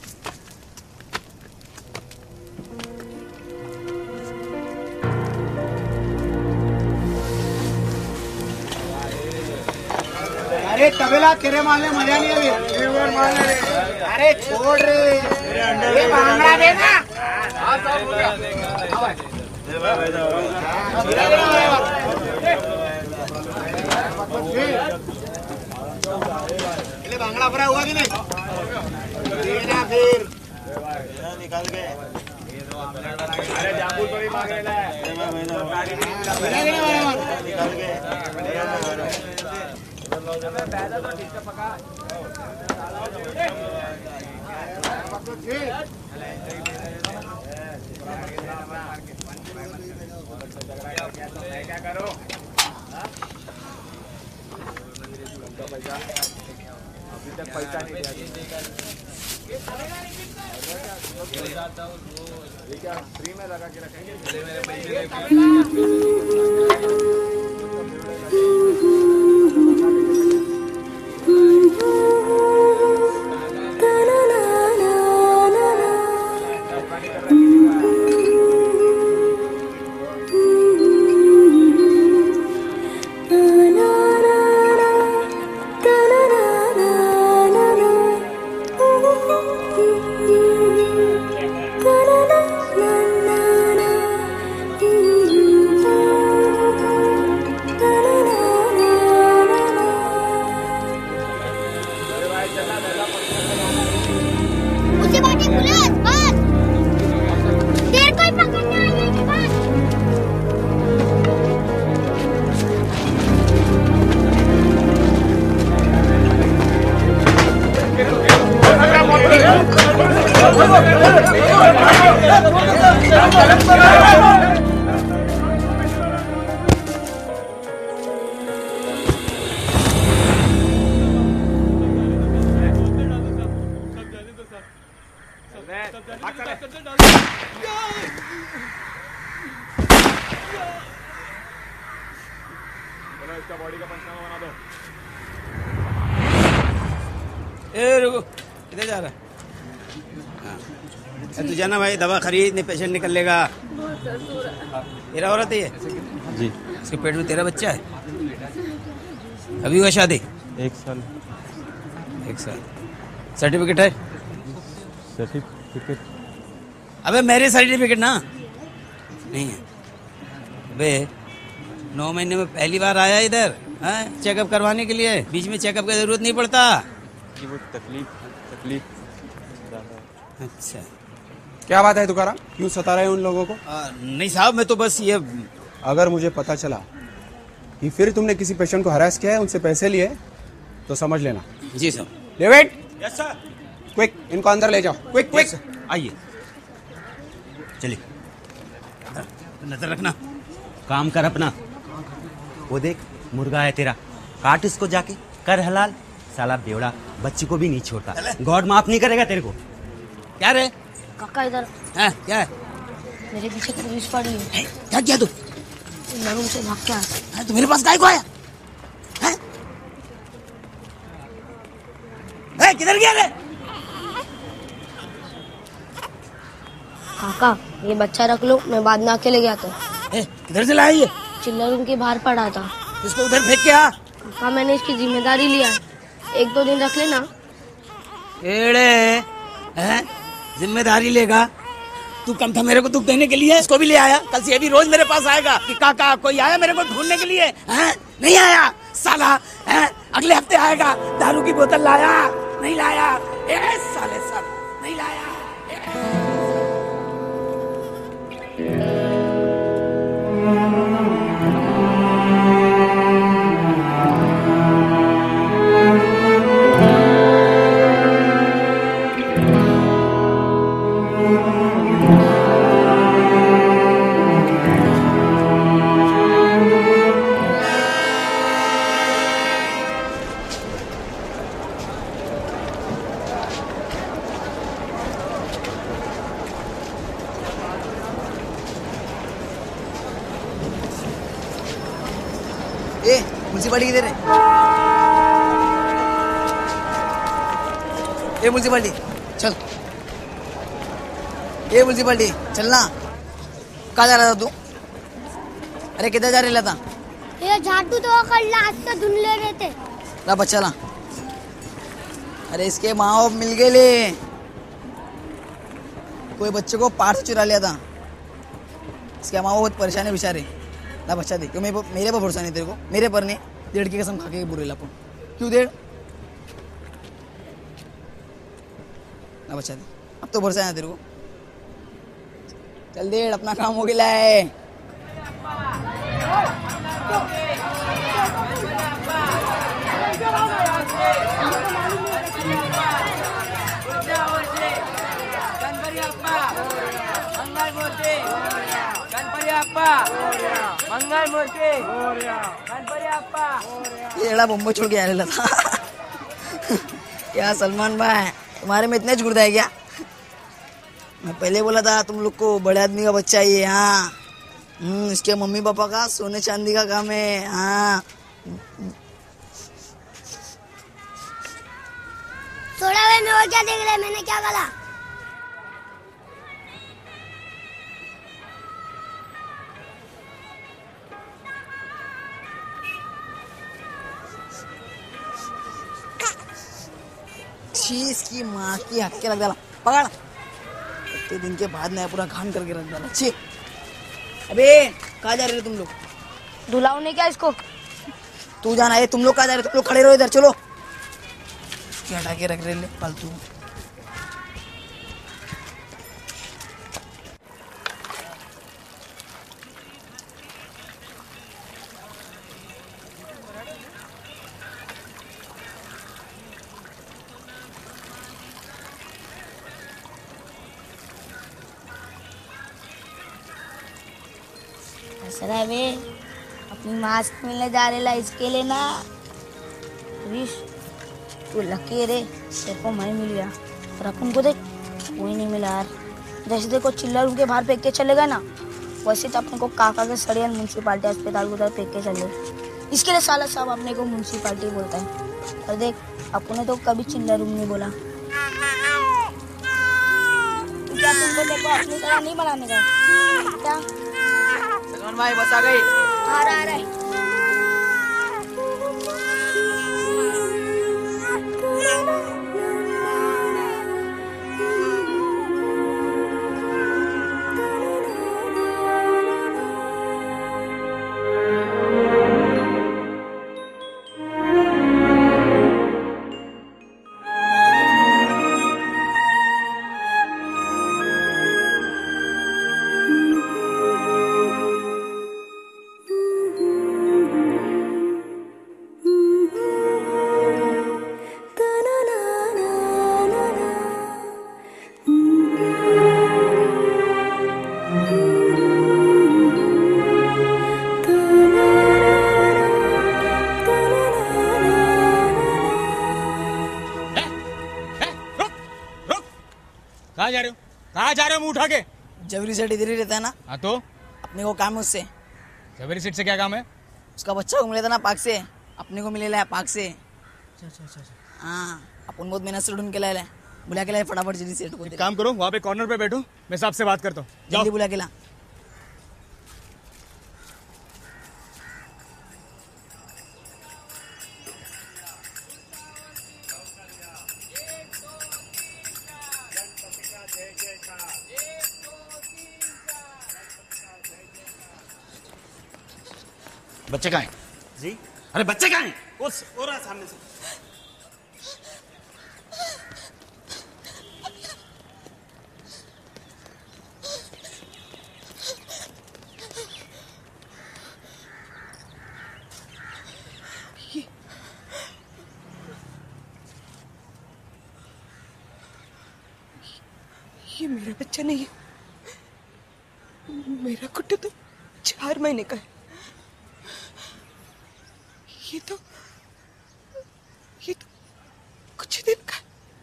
S6: अरे तबेला तेरे मारने मजा नहीं अभी। अरे छोड़ रे, ये भांगड़ा देना। भांगड़ा भरा हुआ कि नहीं? देना फिर निकाल के। अरे जामुन पर भी मांग रहा है। निकाल के। क्या करो? अभी तक पैसा नहीं दिया। क्या फ्री में लगा के रखेंगे? बॉडी का पंचनामा बना दो।
S2: ए रुको, किधर जा रहा है? तू जाना भाई, दवा खरीद, नहीं पेशेंट निकल लेगा। तेरा औरत है ये?
S15: जी।
S2: इसके पेट में तेरा बच्चा है? अभी हुआ शादी?
S15: 1 साल।
S2: 1 साल। सर्टिफिकेट है?
S15: सर्टिफिकेट?
S2: अबे मेरे सर्टिफिकेट ना नहीं है। अबे 9 महीने में पहली बार आया इधर चेकअप करवाने के लिए, बीच में चेकअप की जरूरत नहीं पड़ता।
S15: वो तकलीफ।
S2: अच्छा,
S20: क्या बात है तुकाराम, क्यों सता रहे हैं उन लोगों को?
S2: नहीं साहब, मैं तो बस ये,
S20: अगर मुझे पता चला कि फिर तुमने किसी पेशेंट को हरास किया है, उनसे पैसे लिए, तो समझ लेना।
S2: जी sir.
S20: David,
S2: yes sir.
S20: Quick, इनको अंदर ले जाओ, क्विक क्विक।
S2: आइए, चलिए। नजर रखना, काम कर अपना।
S21: वो देख, मुर्गा है तेरा, काट इसको जाके, कर हलाल। साला बेवड़ा बच्ची को भी नहीं छोड़ता, गॉड माफ नहीं करेगा तेरे को।
S2: क्या रे?
S3: काका इधर।
S2: हाँ, क्या है?
S3: मेरे पीछे पुलिस पड़ी है।
S2: क्या किया तू?
S3: रूम से भाग के आया।
S2: तू मेरे पास काहे को आया? किधर गया रे?
S3: काका ये बच्चा रख लो, मैं बाद में अकेले गया था।
S2: किधर से लाया ये?
S3: चिल्लर रूम के बाहर पड़ा था।
S2: इसको उधर फेंक के आ।
S3: काका मैंने इसकी जिम्मेदारी लिया, 1-2 दिन रख लेना।
S2: एड़े, जिम्मेदारी लेगा? तू कम था मेरे को दुख देने के लिए? इसको भी ले आया? कल से ये भी रोज मेरे पास आएगा कि काका कोई आया मेरे को ढूंढने के लिए? नहीं आया साला। अगले हफ्ते आएगा, दारू की बोतल लाया? नहीं लाया। साले सब नहीं लाया।
S1: म्यूनसिपालिटी किधर है? ये म्यूनसिपालिटी चल, ये म्यूनसिपालिटी चलना। कहाँ जा रहा था तू? अरे किधर जा रहा था?
S3: ये झाड़ू तो कल आज से धुन ले रहे थे।
S1: ला बच्चा ला। अरे इसके माँ बाप मिल गए ले, कोई बच्चे को पार्ट चुरा लिया था। इसके माँ बाप बहुत परेशान है बेचारे। ला बच्चा दे, क्यों मेरे पर भरोसा नहीं तेरे को? मेरे पर नहीं, डेढ़ की कसम खा के बुरे लापन। क्यों डेढ़? ला बच्चा दे, अब तो भरोसा है तेरे को। चल डेढ़, अपना काम हो गया है। ये लड़ा बम्बई छोड़ के आने था। क्या सलमान भाई, तुम्हारे में इतने झूठा है क्या? मैं पहले बोला था तुम लोग को बड़े आदमी का बच्चा ये। हाँ, इसके मम्मी पापा का सोने चांदी का काम है। हाँ,
S3: थोड़ा वे में और क्या देख रहे? मैंने क्या कहा?
S1: इसकी माँ की हक्के लग डाला। पकड़, इतने दिन के बाद नया पूरा घान करके रख डाला। छी, अबे कहाँ जा रहे हो तुम लोग?
S3: धुलाओ ने क्या इसको?
S1: तू जाना है, तुम लोग कहाँ जा रहे हो? तुम लोग खड़े रहो इधर, चलो। क्या हटा के रख रहे ले फालतू।
S3: सर वे अपनी माँ से मिलने जा रहे ला, इसके लिए ना विश तू लकी रे, तेरे को मैं मिल गया और अपन को देख कोई नहीं मिला यार। जैसे देखो चिल्ला रूम के बाहर फेंक के चलेगा ना, वैसे तो अपने को काका के सड़ियल म्यूनसिपालिटी अस्पताल को उधर फेंक के चले। इसके लिए साला साहब अपने को म्यूनसिपालिटी बोलता है। और देख अपने तो कभी चिल्ला रूम नहीं बोला। क्या तुमको देखो अपनी तरह नहीं बनाने का क्या?
S1: भाई बस आ गई।
S3: आ रहा है।
S16: कहाँ जा रहे हो? कहाँ जा रहे हो मुँह उठा के?
S1: जबरी सेठ इधर ही रहता है ना।
S16: हाँ तो
S1: अपने को काम है उससे।
S16: जबरी सेठ से क्या काम है?
S1: उसका बच्चा को मिला था ना पाक से, अपने को मिलेला है पाक से। हाँ, अपन बहुत मेहनत से ढूंढ के लाए, बुला के लाए फटाफट जल्दी सेठ को।
S16: काम करो, वहाँ पे कॉर्नर पे बैठो, मैं साहब से बात करता हूँ।
S1: जल्दी बुला के ला।
S9: बच्चे कहाँ हैं?
S21: जी
S9: अरे बच्चे कहाँ हैं?
S21: वो रहा सामने से।
S14: ये मेरा बच्चा नहीं है। मेरा कुट्टू तो 4 महीने का है। ये तो कुछ दिन का।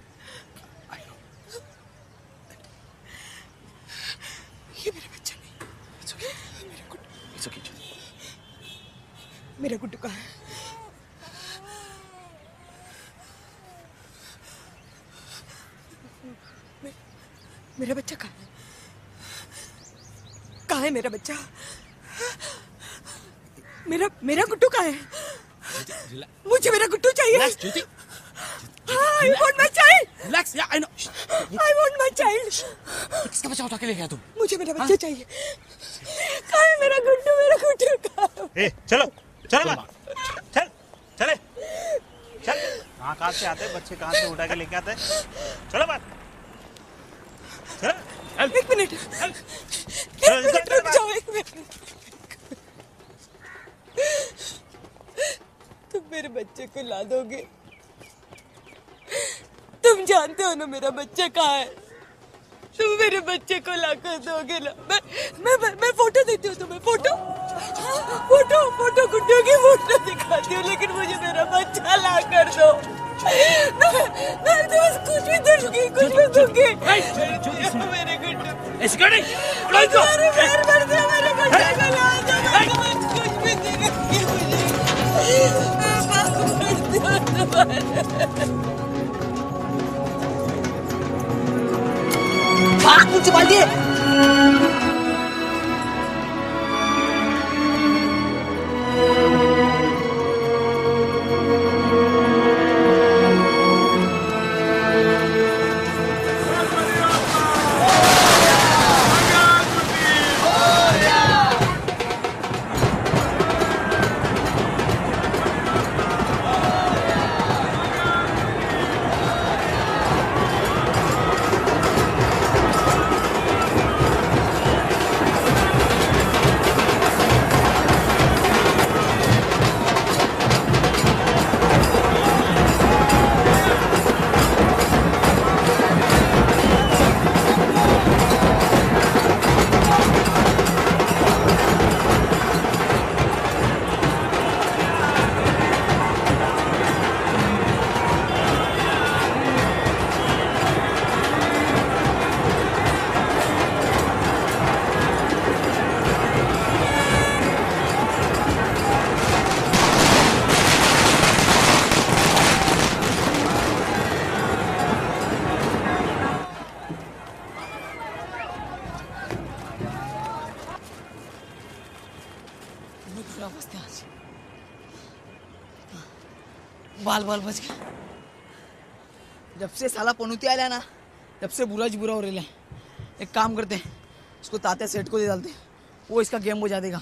S14: ये मेरा बच्चा नहीं। मेरा गुड्डू कहाँ है? मेरा बच्चा कहाँ है? कहाँ है मेरा बच्चा? मेरा गुड्डू कहाँ है? मुझे मेरा गुड्डू चाहिए। I want my child.
S9: Relax, yeah, I know.
S14: I want my child.
S9: किसका बच्चा उठा के ले गया तुम?
S14: मुझे मेरा बच्चा चाहिए। कहाँ है मेरा गुड्डू कहाँ है?
S4: चलो चल चले चल। कहाँ से आते बच्चे, कहाँ से उठा के लेके आते? चलो बात चलो।
S14: एक मिनट रुक जाओ, एक मिनट। तुम मेरे बच्चे को ला दोगे? तुम जानते हो ना मेरा बच्चा कहाँ है। तुम मेरे बच्चे को ला कर दोगे ना? मैं फोटो देती हूँ तुम्हें। फोटो गुड्डू की फोटो दिखाती हूँ, लेकिन मुझे मेरा बच्चा ला कर दो। मैं तो बस कुछ भी दूंगी। मेरे गुड्डू
S16: सिक्योरिटी
S14: मेरे बच्चे को ला दो। कुछ भी दूंगी
S1: म्युनिसिपालिटी है। बाल बच गया। जब से साला पनूती आया ना, जब से बुरा हो रहा है। एक काम करते हैं, इसको तात्या सेठ को दे डालते, वो इसका गेम बुझा देगा।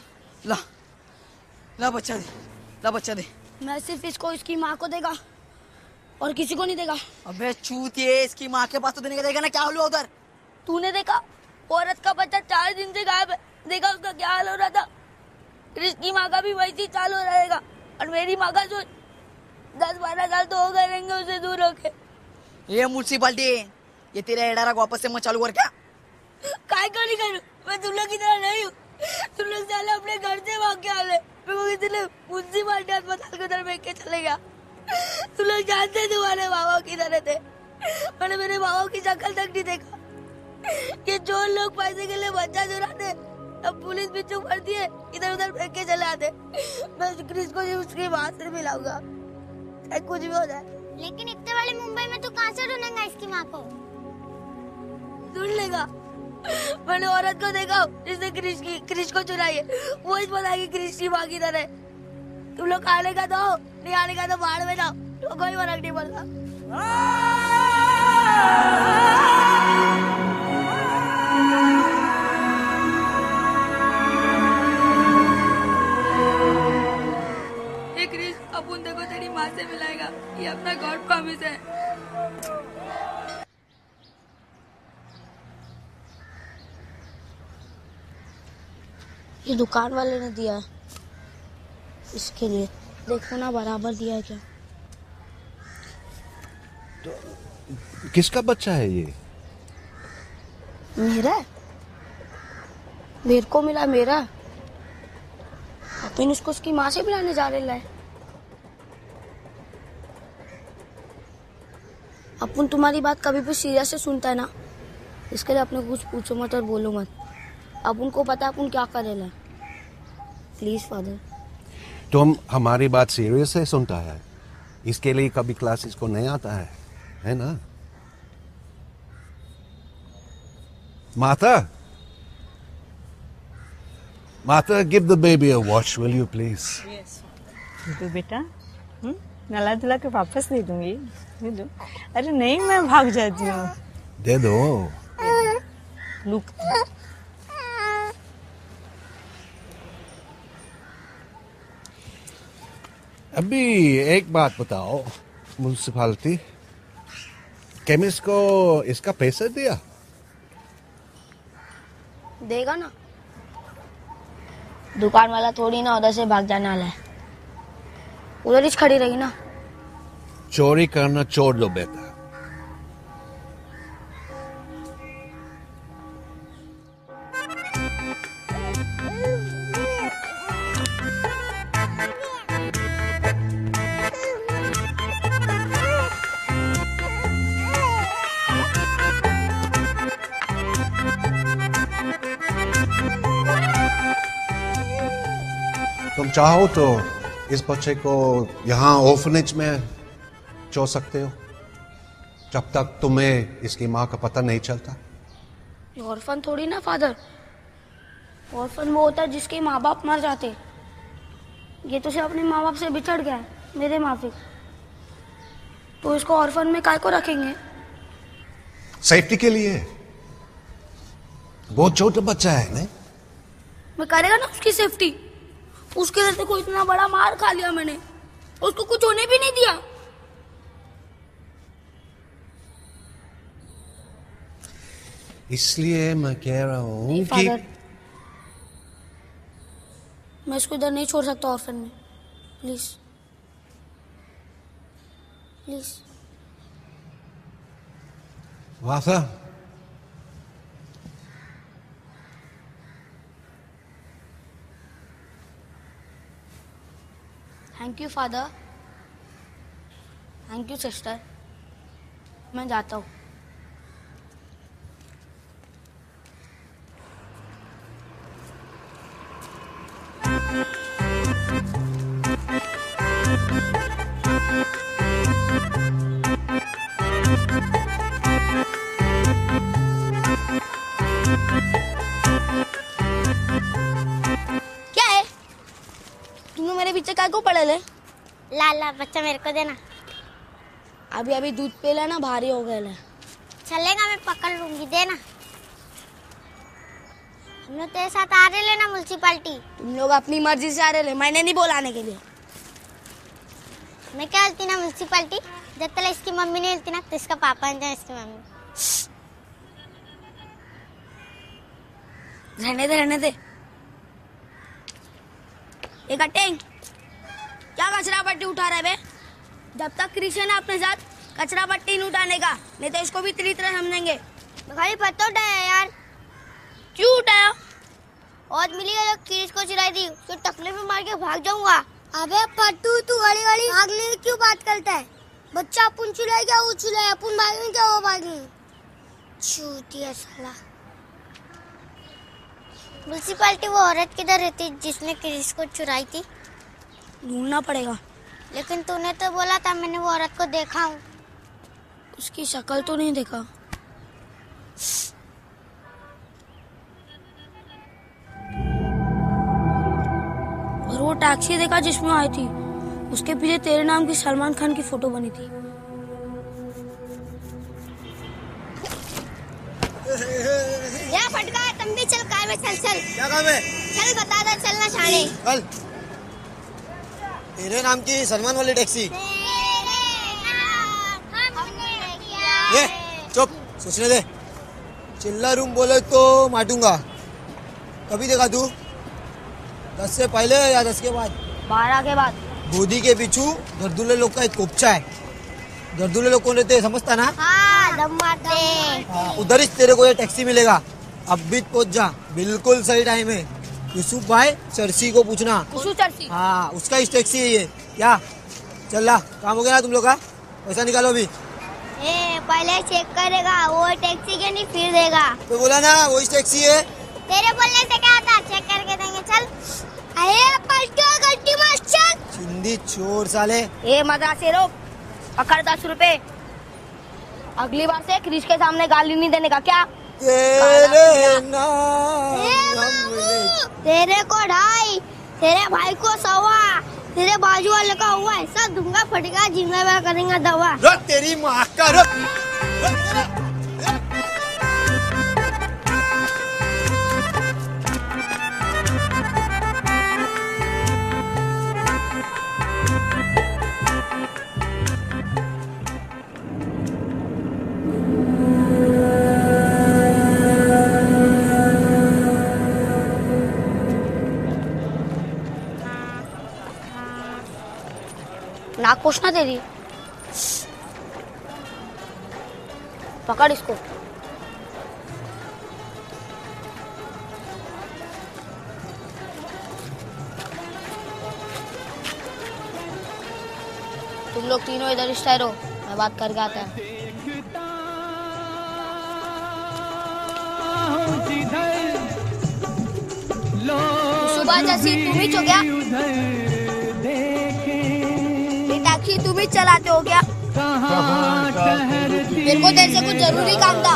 S1: ला बच्चा दे।
S3: मैं सिर्फ इसको इसकी माँ को देगा और किसी को नहीं देगा।
S1: अबे चूतिए, इसकी माँ के पास तो देने का देगा ना। क्या हुआ उधर?
S3: तूने देखा औरत का बच्चा 4 दिन से गायब है। देखा उसका क्या हाल हो रहा था। इसकी माँ का भी वैसे ही चालू रहेगा। और मेरी माँ का सोच 10-12 साल तो हो गए रहेंगे उसे दूर होके।
S1: ये म्युनिसिपालिटी, ये तेरा एडारा वापस से मत चालू कर। क्या
S3: काय को नहीं करूँ? मैं तुम लोग की तरह नहीं हूँ। तुम लोग साले अपने घर से भाग के आले, मैं वो इसलिए म्युनिसिपालिटी अस्पताल के उधर फेंक के चले गया। तुम लोग जानते तुम्हारे बाबा की तरह थे। मैंने मेरे बाबा की शक्ल तक नहीं देखा। ये चोर लोग पैसे के लिए बच्चा चुराते, अब पुलिस पीछू पड़ती है, इधर उधर फेंक के चले आते। मैं क्रिस को उसकी बात से मिलाऊंगा, कुछ भी हो जाए। लेकिन इतने बड़े मुंबई में तू कहाँ से ढूंढेगा इसकी माँ को?
S1: ढूंढ लेगा। मैंने औरत को देखा जिसने क्रिश को चुराई है, वो इस बताएगी क्रिश की माँ की तरह। तुम लोग आने का तो नहीं आने का तो बाहर में जाओ, तो कोई फर्क नहीं पड़ता। क्रिश, अपन देखो तेरी माँ से मिलाएगा, ये अपना गॉड प्रॉमिस है।
S3: ये दुकान वाले ने दिया है इसके लिए, देखो ना बराबर दिया है क्या।
S11: तो किसका बच्चा है ये?
S3: मेरा, मेरे को मिला मेरा। अपन इसको उसकी माँ से मिलाने जा रहे हैं। अपन तुम्हारी बात कभी भी सीरियस से सुनता है ना, इसके लिए अपने कुछ पूछो मत और बोलो मत। अब उनको पता है अपन क्या करेला। Please father.
S11: तुम हमारी बात सीरियस से सुनता है, इसके लिए कभी क्लासेस को नहीं आता है ना?
S12: Martha? Martha, give the baby a wash, will you please?
S18: Yes. दो बेटा, नला धुला के वापस दे दूंगी, दे दो। अरे नहीं, मैं भाग जाती हूँ।
S12: दे दो।
S18: लुक।
S12: अभी एक बात बताओ, म्युनिसिपैलिटी केमिस्ट को इसका पैसा दिया?
S3: देगा ना। दुकान वाला थोड़ी ना उधर से भाग जाने वाला है, उधर ही खड़ी रही ना।
S12: चोरी करना छोड़ दो बेटा। तुम चाहो तो इस बच्चे को यहाँ ऑर्फनेज में छोड़ सकते हो, जब तक तुम्हें इसकी माँ का पता नहीं चलता।
S3: ऑर्फन थोड़ी ना फादर, ऑर्फन वो होता है जिसके माँ बाप मर जाते। ये तो सिर्फ अपने माँ बाप से बिछड़ गया है, मेरे माफिक। तो इसको ऑर्फन में काय को रखेंगे?
S12: सेफ्टी के लिए। बहुत छोटा बच्चा है नहीं?
S3: मैं करेगा ना उसकी सेफ्टी। उसके रहते को इतना बड़ा मार खा लिया मैंने, उसको कुछ होने भी नहीं दिया।
S12: इसलिए मैं कह रहा हूँ कि
S3: मैं इसको इधर नहीं छोड़ सकता ऑर्फन में। Please please.
S12: वासा,
S3: thank you father, thank you sister. मैं जाता हूँ। क्या है? तुमने मेरे पीछे काय को पड़े ले?
S19: ला बच्चा मेरे को देना।
S3: अभी अभी दूध पे लेना, भारी हो गए ले।
S19: चलेगा, मैं पकड़ लूंगी, देना। हम लोग तेरे साथ आ रहे लेना म्युनिसिपैलिटी।
S3: तुम लोग अपनी मर्जी से आ रहे ले, मैंने नहीं बोलाने के लिए।
S19: मैं क्या हिलती ना म्युनिसिपैलिटी, जब तक इसकी मम्मी नहीं हिलती ना तो इसका पापा नहीं जाए, इसकी मम्मी।
S3: रहने दे। एक अटेंग, क्या कचरा पट्टी उठा रहा है बे? जब तक कृष्ण है अपने साथ, कचरा पट्टी नहीं उठाने का, नहीं तो इसको भी तेरी तरह समझेंगे।
S19: खाली पत्ता उठाया यार।
S3: क्यों उठाया?
S19: और मिली है किरिश को चिराई दी, तो टकले में मार के भाग जाऊंगा। अबे पट्टू, तू गली गली भागने की क्यों बात करता है? बच्चा अपन चुराए क्या वो चुराए, अपन भागें क्या वो भागें। चूतिया साला। म्युनिसिपैलिटी वो औरत किधर रहती जिसने किरिश को चुराई थी?
S3: ढूंढना पड़ेगा।
S19: लेकिन तूने तो बोला था मैंने वो औरत को देखा हूँ।
S3: उसकी शक्ल तो नहीं देखा। और वो टैक्सी देखा जिसमें आई थी, उसके पीछे तेरे नाम की सलमान खान की फोटो बनी थी।
S19: या फटका, तुम भी चल कार में, चल।
S6: क्या काम है?
S19: चल बता दे, चलना शाने।
S6: चल। तेरे नाम की सलमान वाली टैक्सी। ये चुप, सोचने दे। चिल्ला रूम बोले तो मारूंगा। कभी देखा तू? 10 से पहले या 10 के बाद?
S3: 12 के बाद।
S6: गोदी के पीछू गर्दुले लोग का एक कोपचा है। गर्दुले लोग कौन रहते समझता ना?
S19: हाँ, दम मारते।
S6: उधर ही तेरे को ये टैक्सी मिलेगा। अब भी पहुंच जा, बिल्कुल सही टाइम है। यूसुफ भाई चर्सी को पूछना।
S3: चर्सी?
S6: हाँ, उसका ही टैक्सी है ये। क्या चल रहा काम हो गया ना तुम लोग का? पैसा निकालो अभी।
S19: पहले चेक करेगा, वो टैक्सी के नहीं फिर देगा।
S6: तो बोला ना वही टैक्सी है।
S19: तेरे बोलने से क्या होता, चेक करके देंगे। चल। अरे पलटो गड्डी मास्टर।
S6: चिंदी चोर साले।
S3: मद्रासी रोक, पकड़ 10 रुपए। अगली बार से क्रिश के सामने गाली नहीं देने का। क्या
S6: तेरे नाम हमने
S3: तेरे को 2.5, तेरे भाई को 1.25, तेरे बाजू वाले का हुआ ऐसा दूंगा फटेगा जिंगा करेंगे दवा।
S6: रुक तेरी माँ का रुक।
S3: नाक पोछना तेरी, पकड़ इसको। तुम लोग तीनों इधर ही ठहरो, मैं बात करके आता हूँ। सुबह जैसी तुम ही हो गया, टैक्सी तुम ही चलाते हो क्या? मेरे को तेरे से कुछ जरूरी काम था।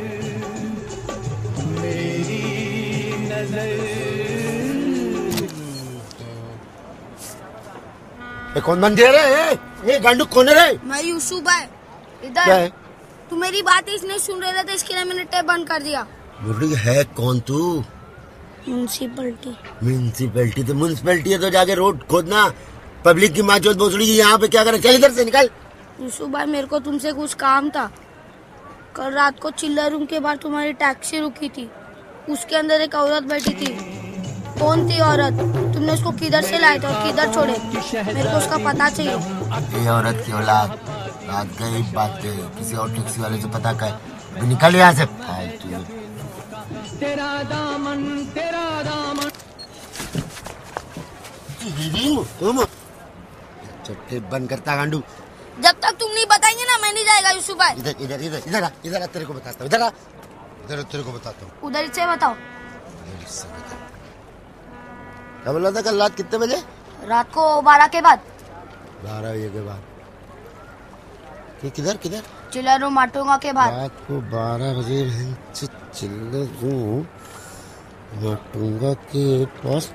S10: कौन बन दे रहे हैं? ये गांडू कौन है रे?
S3: मैं यूसुफ है। इधर तू मेरी बात इसने सुन रहे थे, इसके लिए मैंने टेप बंद कर दिया।
S10: बुढ़ी है कौन तू?
S3: म्यूनसिपैलिटी।
S10: म्यूनसिपैलिटी तो म्यूनसिपैलिटी है तो जाके रोड खोदना। पब्लिक की माँ चोट भोसड़ी यहाँ पे क्या करे? चल इधर से निकल।
S3: यूसुफ भाई मेरे को तुमसे कुछ काम था। कल रात को चिल्लर रूम के बाहर तुम्हारी टैक्सी रुकी थी, उसके अंदर एक औरत बैठी थी। कौन थी औरत? तुमने उसको किधर से लाए थे और किधर छोड़े? मेरे को उसका पता चाहिए।
S10: ये औरत की औलाद रात गई बात गई, किसी और टैक्सी वाले से पता कर। अभी निकल यहाँ से। तेरा दामन चट्टे बंद करता गांडू।
S3: जब तक तुम नहीं बताएंगे ना मैं नहीं जाएगा यूसुफ भाई।
S10: इधर इधर इधर इधर इधर तेरे को बताता हूँ। इधर इधर तेरे को बताता हूँ।
S3: उधर से बताओ।
S10: क्या बोला था कल रात कितने बजे?
S3: रात को 12 के बाद।
S10: 12 बजे के बाद? किधर किधर?
S3: चिल्लर रूम माटुंगा के बाद।
S10: रात को 12 बजे चिल्लर रूम माटुंगा के पास।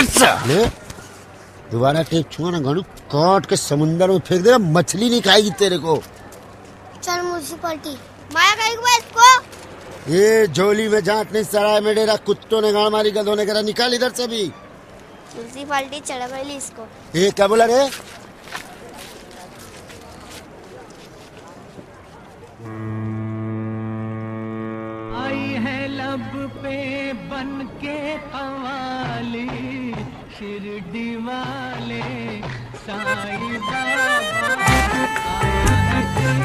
S10: दोबारा टेप छुआ ना गाड़ू, काट के समुंदर में फेंक देना, मछली नहीं खाएगी तेरे को।
S3: चल म्यूनसिपैलिटी माया कहीं इसको।
S10: ये झोली में जाट नहीं सराय में डेरा, कुत्तों ने गाड़ मारी गधों ने करा। निकाल इधर से भी।
S3: म्यूनसिपैलिटी चढ़ा गई इसको।
S10: ये क्या बोला रे?
S8: आई है लब पे बन के कवाली, शिरडी वाले साईं बाबा आया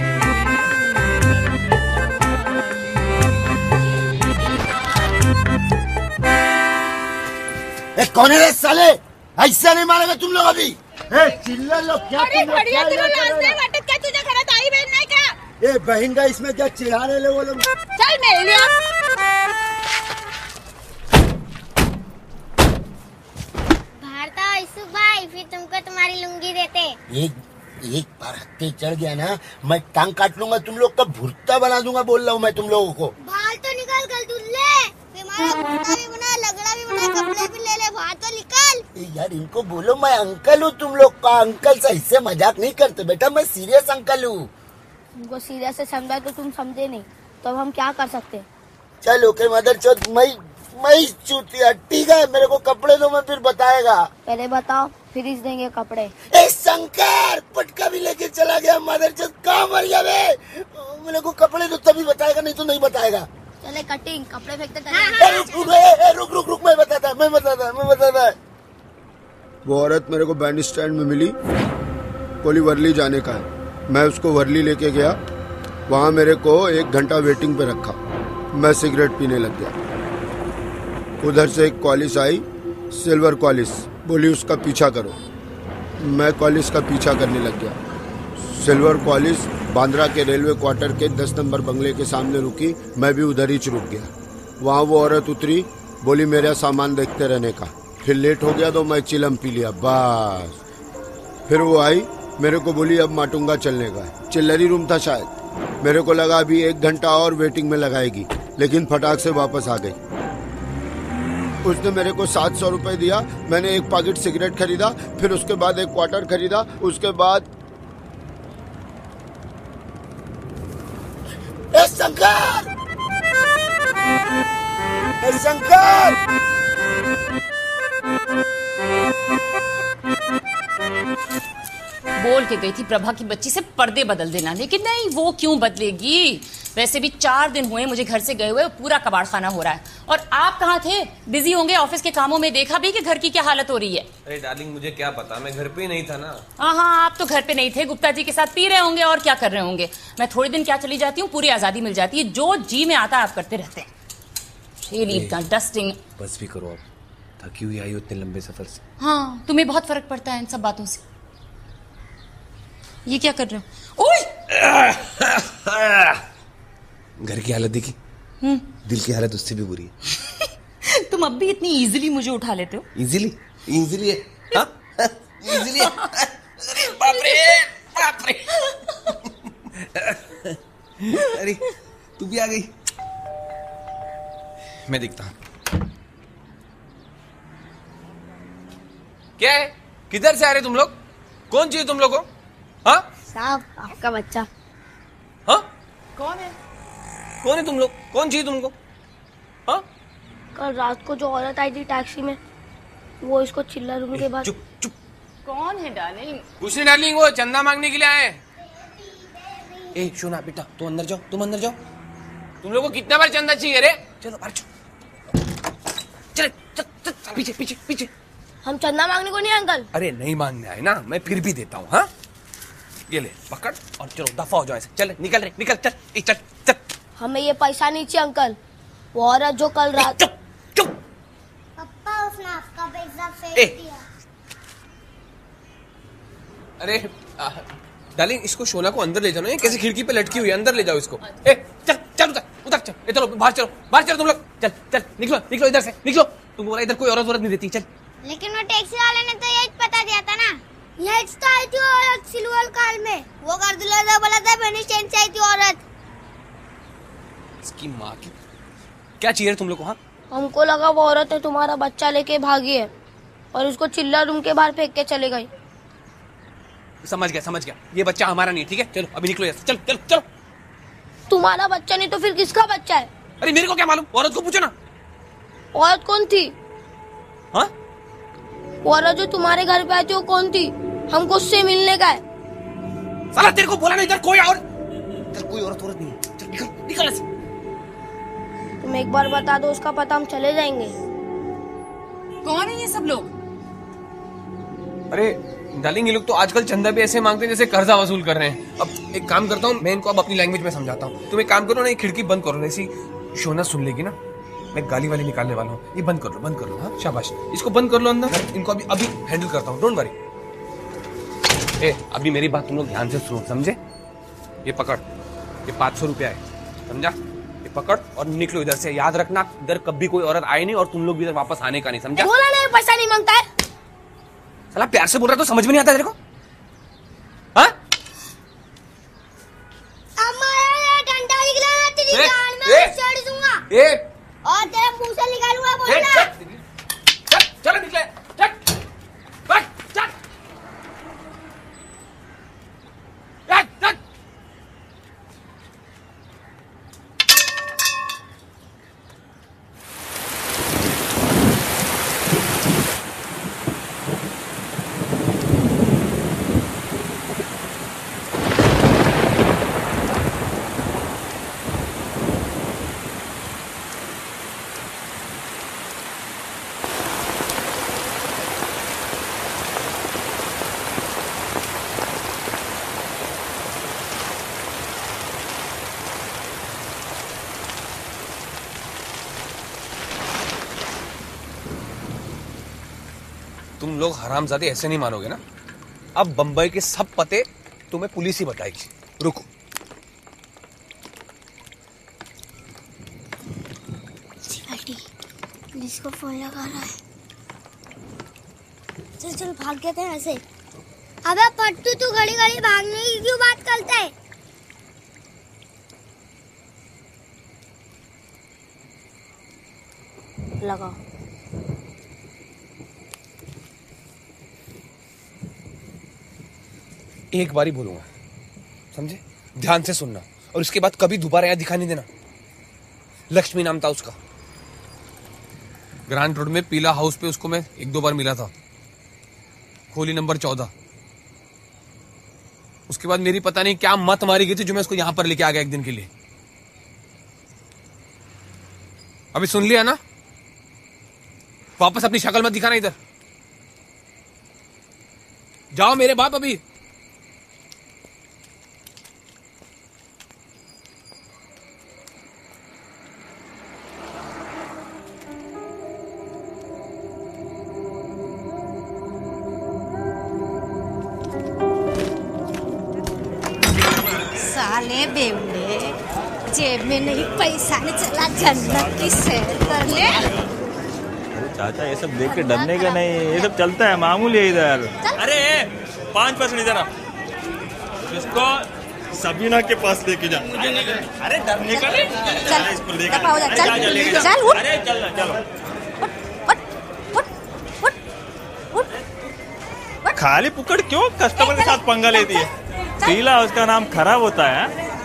S10: है। कौन है रे साले? ऐसा नहीं मारेगा तुम लोग अभी। चिल्ला लो क्या?
S14: तुझे खड़ा ताई बहन नहीं क्या?
S10: ए बहन का इसमें क्या चिढ़ा रहे वो लोग?
S14: चल मेरे लिए
S3: यूसुफ भाई, फिर तुमको तुम्हारी लुंगी देते।
S10: एक बार हत्ते चढ़ गया ना, मैं टांग काट लूंगा, तुम लोग का भुर्ता बना दूंगा। बोल रहा हूँ मैं तुम लोगों को।
S3: बाल तो निकाल कर दुल्ले, भुर्ता भी बना, लगड़ा भी बना, कपड़े भी ले ले, बाहर तो निकाल।
S10: यार इनको बोलो मैं अंकल हूँ तुम लोग का। अंकल सही से मजाक नहीं करते बेटा, मैं सीरियस अंकल हूँ।
S3: तुमको सीरियस से समझा तो तुम समझे नहीं, तो हम क्या कर सकते?
S10: चलो के मदर चौथ मैं चूतिया। ठीक है मेरे को कपड़े दो, मैं फिर बताएगा।
S3: पहले बताओ फिर इस देंगे कपड़े।
S10: ए शंकर पटका भी लेके चला गया मदर चौथ। कहाँ मर गया बे? मेरे को कपड़े दो तभी बताएगा, नहीं तो नहीं बताएगा।
S3: चले कटिंग कपड़े फेंकते
S10: रुक मैं बताता। वो औरत मेरे को बैंड स्टैंड में मिली, बोली वर्ली जाने का है। मैं उसको वर्ली लेके गया, वहाँ मेरे को 1 घंटा वेटिंग पे रखा। मैं सिगरेट पीने लग गया। उधर से एक कॉलिस आई, सिल्वर कॉलिस, बोली उसका पीछा करो। मैं कॉलिस का पीछा करने लग गया। सिल्वर कॉलिस बांद्रा के रेलवे क्वार्टर के 10 नंबर बंगले के सामने रुकी, मैं भी उधर ही रुक गया। वहाँ वो औरत उतरी, बोली मेरा सामान देखते रहने का। फिर लेट हो गया तो मैं चिलम पी लिया बस। फिर वो आई, मेरे को बोली अब माटुंगा चलने का है। चिल्लरी रूम था शायद, मेरे को लगा अभी 1 घंटा और वेटिंग में लगाएगी। लेकिन फटाक से वापस आ गई। उसने मेरे को 700 रुपए दिया, मैंने एक पैकेट सिगरेट खरीदा, फिर उसके बाद एक क्वार्टर खरीदा, उसके बाद शंकर! शंकर!
S5: बोल के गई थी प्रभा की बच्ची से पर्दे बदल देना, लेकिन नहीं, वो क्यों बदलेगी। वैसे भी 4 दिन हुए मुझे घर से गए हुए, पूरा कबाड़ खाना हो रहा है। और आप कहाँ थे? बिजी होंगे ऑफिस के कामों में, देखा भी कि घर की क्या हालत हो रही है।
S22: अरे डार्लिंग मुझे क्या पता, मैं घर पे ही नहीं था ना।
S5: हाँ, आप तो घर पे नहीं थे, गुप्ता जी के साथ पी रहे होंगे और क्या कर रहे होंगे। मैं थोड़ी दिन क्या चली जाती हूँ, पूरी आजादी मिल जाती है, जो जी में आता है आप करते रहते हैं। डस्टिंग
S22: बस भी करो, अब थकी हुई आई हो इतने लंबे सफर से।
S5: हाँ, तुम्हें बहुत फर्क पड़ता है इन सब बातों से। ये क्या कर रहे हो? ओए!
S22: घर की हालत देखी, दिल की हालत उससे भी बुरी है।
S5: तुम अब भी इतनी इजीली मुझे उठा लेते हो।
S22: इजीली है, इजीली है।
S5: बाप रे।
S22: अरे तू भी आ गई। मैं देखता हूँ क्या है, किधर से आ रहे तुम लोग? कौन चाहिए तुम लोग को? हाँ
S3: साहब, आपका बच्चा।
S22: हाँ,
S5: कौन है
S22: तुम लोग? कौन चाहिए तुमको? हाँ,
S3: कल रात को जो औरत आई थी टैक्सी में, वो इसको चिल्ला रूम के बाद।
S22: चुप।
S5: कौन है डार्लिंग?
S22: कुछ नहीं डार्लिंग, वो चंदा मांगने के लिए आए। ए सुना बेटा, तुम अंदर जाओ। तुम लोग को कितना बार चंदा चाहिए रे? चलो बाहर चल, पीछे।
S3: हम चंदा मांगने को नहीं अंकल।
S22: अरे नहीं मांगने आए ना, मैं फिर भी देता हूँ। हाँ, ये ले पकड़ और चलो दफा हो जाओ ऐसे। चल निकल चल।
S3: हमें ये पैसा नहीं चाहिए अंकल। वो औरत जो कल रात।
S22: चुप।
S19: पापा उसने आपका पैसा फेंक दिया।
S22: अरे डार्लिंग, इसको सोना को अंदर ले जाओ ना, कैसे खिड़की पे लटकी हुई है, अंदर ले जाओ इसको। चल उधर चल। चलो बाहर चलो तुम लोग। चल निकलो इधर से, निकलो। तुम बोला इधर कोई औरत नहीं रहती। चल।
S19: लेकिन वो टैक्सी वाले ने तो यही बता दिया था ना। यही तो आई थी औरत सिल्वर कार में। वो कर दिला था, बोला था बेनी स्टैंड से आई थी औरत।
S22: इसकी माँ की क्या चाहिए तुम लोग को? हाँ,
S3: हमको लगा वो औरत है तुम्हारा बच्चा लेके भागी है और उसको चिल्ला रूम के बाहर फेंक के चले गई।
S22: समझ गया। ये बच्चा हमारा नहीं, ठीक है? चलो अभी निकलो यहाँ से। चल।
S3: तुम्हारा बच्चा नहीं तो फिर किसका बच्चा है?
S22: अरे मेरे को क्या मालूम, औरत को पूछो ना।
S3: औरत कौन थी?
S22: हाँ,
S3: औरत जो तुम्हारे घर पे आई थी वो कौन थी? हमको उससे मिलने का है।
S22: साला तेरे को बोला ना, इधर कोई औरत नहीं है। चल निकल ऐसे।
S3: तुम एक बार बता दो, उसका पता हम चले जाएंगे।
S5: कौन है ये सब लोग?
S22: अरे डार्लिंग, ये लोग तो आजकल चंदा भी ऐसे मांगते हैं जैसे कर्जा वसूल कर रहे हैं। अब एक काम करता हूँ, मैं इनको अब अपनी लैंग्वेज में समझाता हूँ। तुम एक काम करो ना, ये खिड़की बंद करो, ऐसी शोना सुन लेगी ना, मैं गाली वाली निकालने वाला हूँ। ये बंद कर लो। हाँ शाबाश, इसको बंद कर लो अंदर। इनको अभी हैंडल करता हूँ, डोंट वरी। अभी मेरी बात तुम लोग ध्यान से सुनो, समझे? ये पकड़, ये 500 रुपया है, समझा? ये पकड़ और निकलो इधर से। याद रखना, इधर कभी कोई औरत आए नहीं और तुम लोग भी इधर वापस आने का नहीं, समझा?
S3: बोला नहीं, पैसा नहीं मांगता है।
S22: साला प्यार से बोल रहा तो समझ में नहीं आता तेरे को? हाँ?
S19: डंडा निकला तेरी जान में चढ़ दूंगा और तेरा मुंह से निकालूंगा, बोलना।
S22: चल निकले। तुम लोग हरामजादे ऐसे नहीं मानोगे ना। अब बंबई के सब पते तुम्हें पुलिस ही बताएगी। रुको।
S19: पुलिस को फोन लगा रहा है। चल भाग गए थे ऐसे। अबे पट्टू, तू घड़ी घड़ी भागने की क्यों बात करता है? लगाओ।
S22: एक बारी बोलूंगा, समझे? ध्यान से सुनना और इसके बाद कभी दोबारा यहाँ दिखाई नहीं देना। लक्ष्मी नाम था उसका। ग्रांड रोड में पीला हाउस पे उसको मैं 1-2 बार मिला था, खोली नंबर 14। उसके बाद मेरी पता नहीं क्या मत मारी गई थी जो मैं उसको यहां पर लेके आ गया एक दिन के लिए। अभी सुन लिया ना? वापस अपनी शक्ल मत दिखाना इधर। जाओ मेरे बाप। अभी
S18: साले बेवड़े, जेब में नहीं पैसा नहीं चला जन्नत की सैर कर ले।
S15: चाचा ये सब देख के डरने का नहीं, ये सब चलता है, मामूली है इधर। अरे 5% इधर आ, इसको सबीना के पास लेके जा। अरे डरने का नहीं, चल इसको लेके चल उठ। अरे चल चलो खाली पुकड़ क्यों कस्टमर के साथ पंगा लेती है? पीला उसका नाम खराब होता है।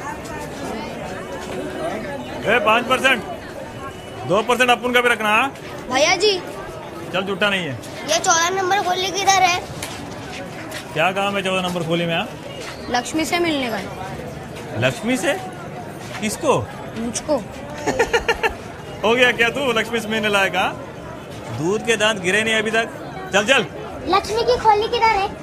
S15: 5%, 2% अपन का भी रखना।
S19: भैया जी
S15: चल झूठा नहीं है।
S19: ये 14 नंबर खोली किधर है?
S15: क्या काम है 14 नंबर खोली में?
S19: लक्ष्मी से मिलने का।
S15: लक्ष्मी से? किसको?
S19: मुझको।
S15: हो गया क्या तू लक्ष्मी से मिलने लायक? दूध के दांत गिरे नहीं अभी तक। चल चल।
S19: लक्ष्मी की खोली किधर है?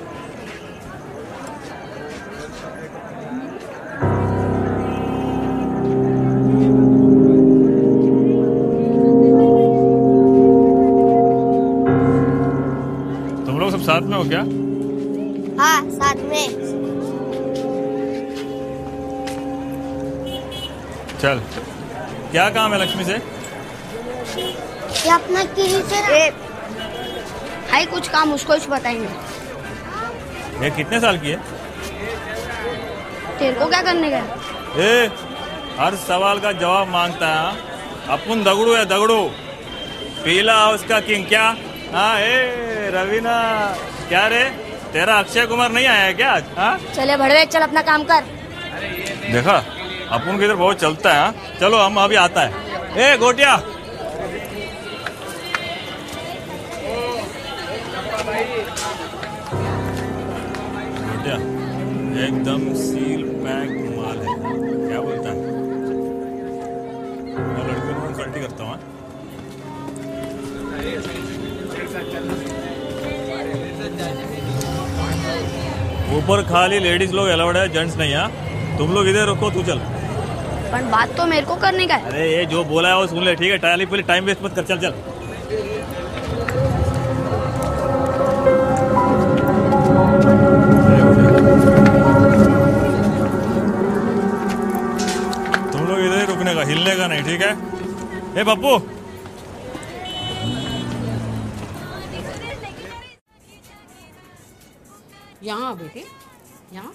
S15: सब साथ में हो क्या?
S19: हाँ साथ में।
S15: चल क्या काम है लक्ष्मी से?
S19: ये अपना हाई कुछ काम उसको ही बताएंगे।
S15: ये कितने साल की है?
S19: तेरे को क्या करने का?
S15: हर सवाल का जवाब मांगता है। अपन दगड़ू है दगड़ू, पीला हाउस का किंग। क्या? हाँ रवीना, क्या रे तेरा अक्षय कुमार नहीं आया है क्या आज? हाँ
S19: चले भड़वे, चल अपना काम कर।
S15: देखा अपन के इधर बहुत चलता है। हाँ चलो हम अभी आता है। गोटिया गोटिया एकदम सील पैक माल है। क्या बोलता है? मैं लड़के को कंसल्ट करता हूँ। ऊपर खाली लेडीज लोग अलाउड है, जेंट्स नहीं है। तुम लोग इधर रुको, तू चल।
S19: पर बात तो मेरे को करने का है।
S15: अरे ये जो बोला है वो सुन ले, ठीक है? टाइम वेस्ट मत कर। चल चल तुम लोग इधर ही रुकने का, हिलने का नहीं, ठीक है? पप्पू
S7: यहाँ बेटे, यहाँ।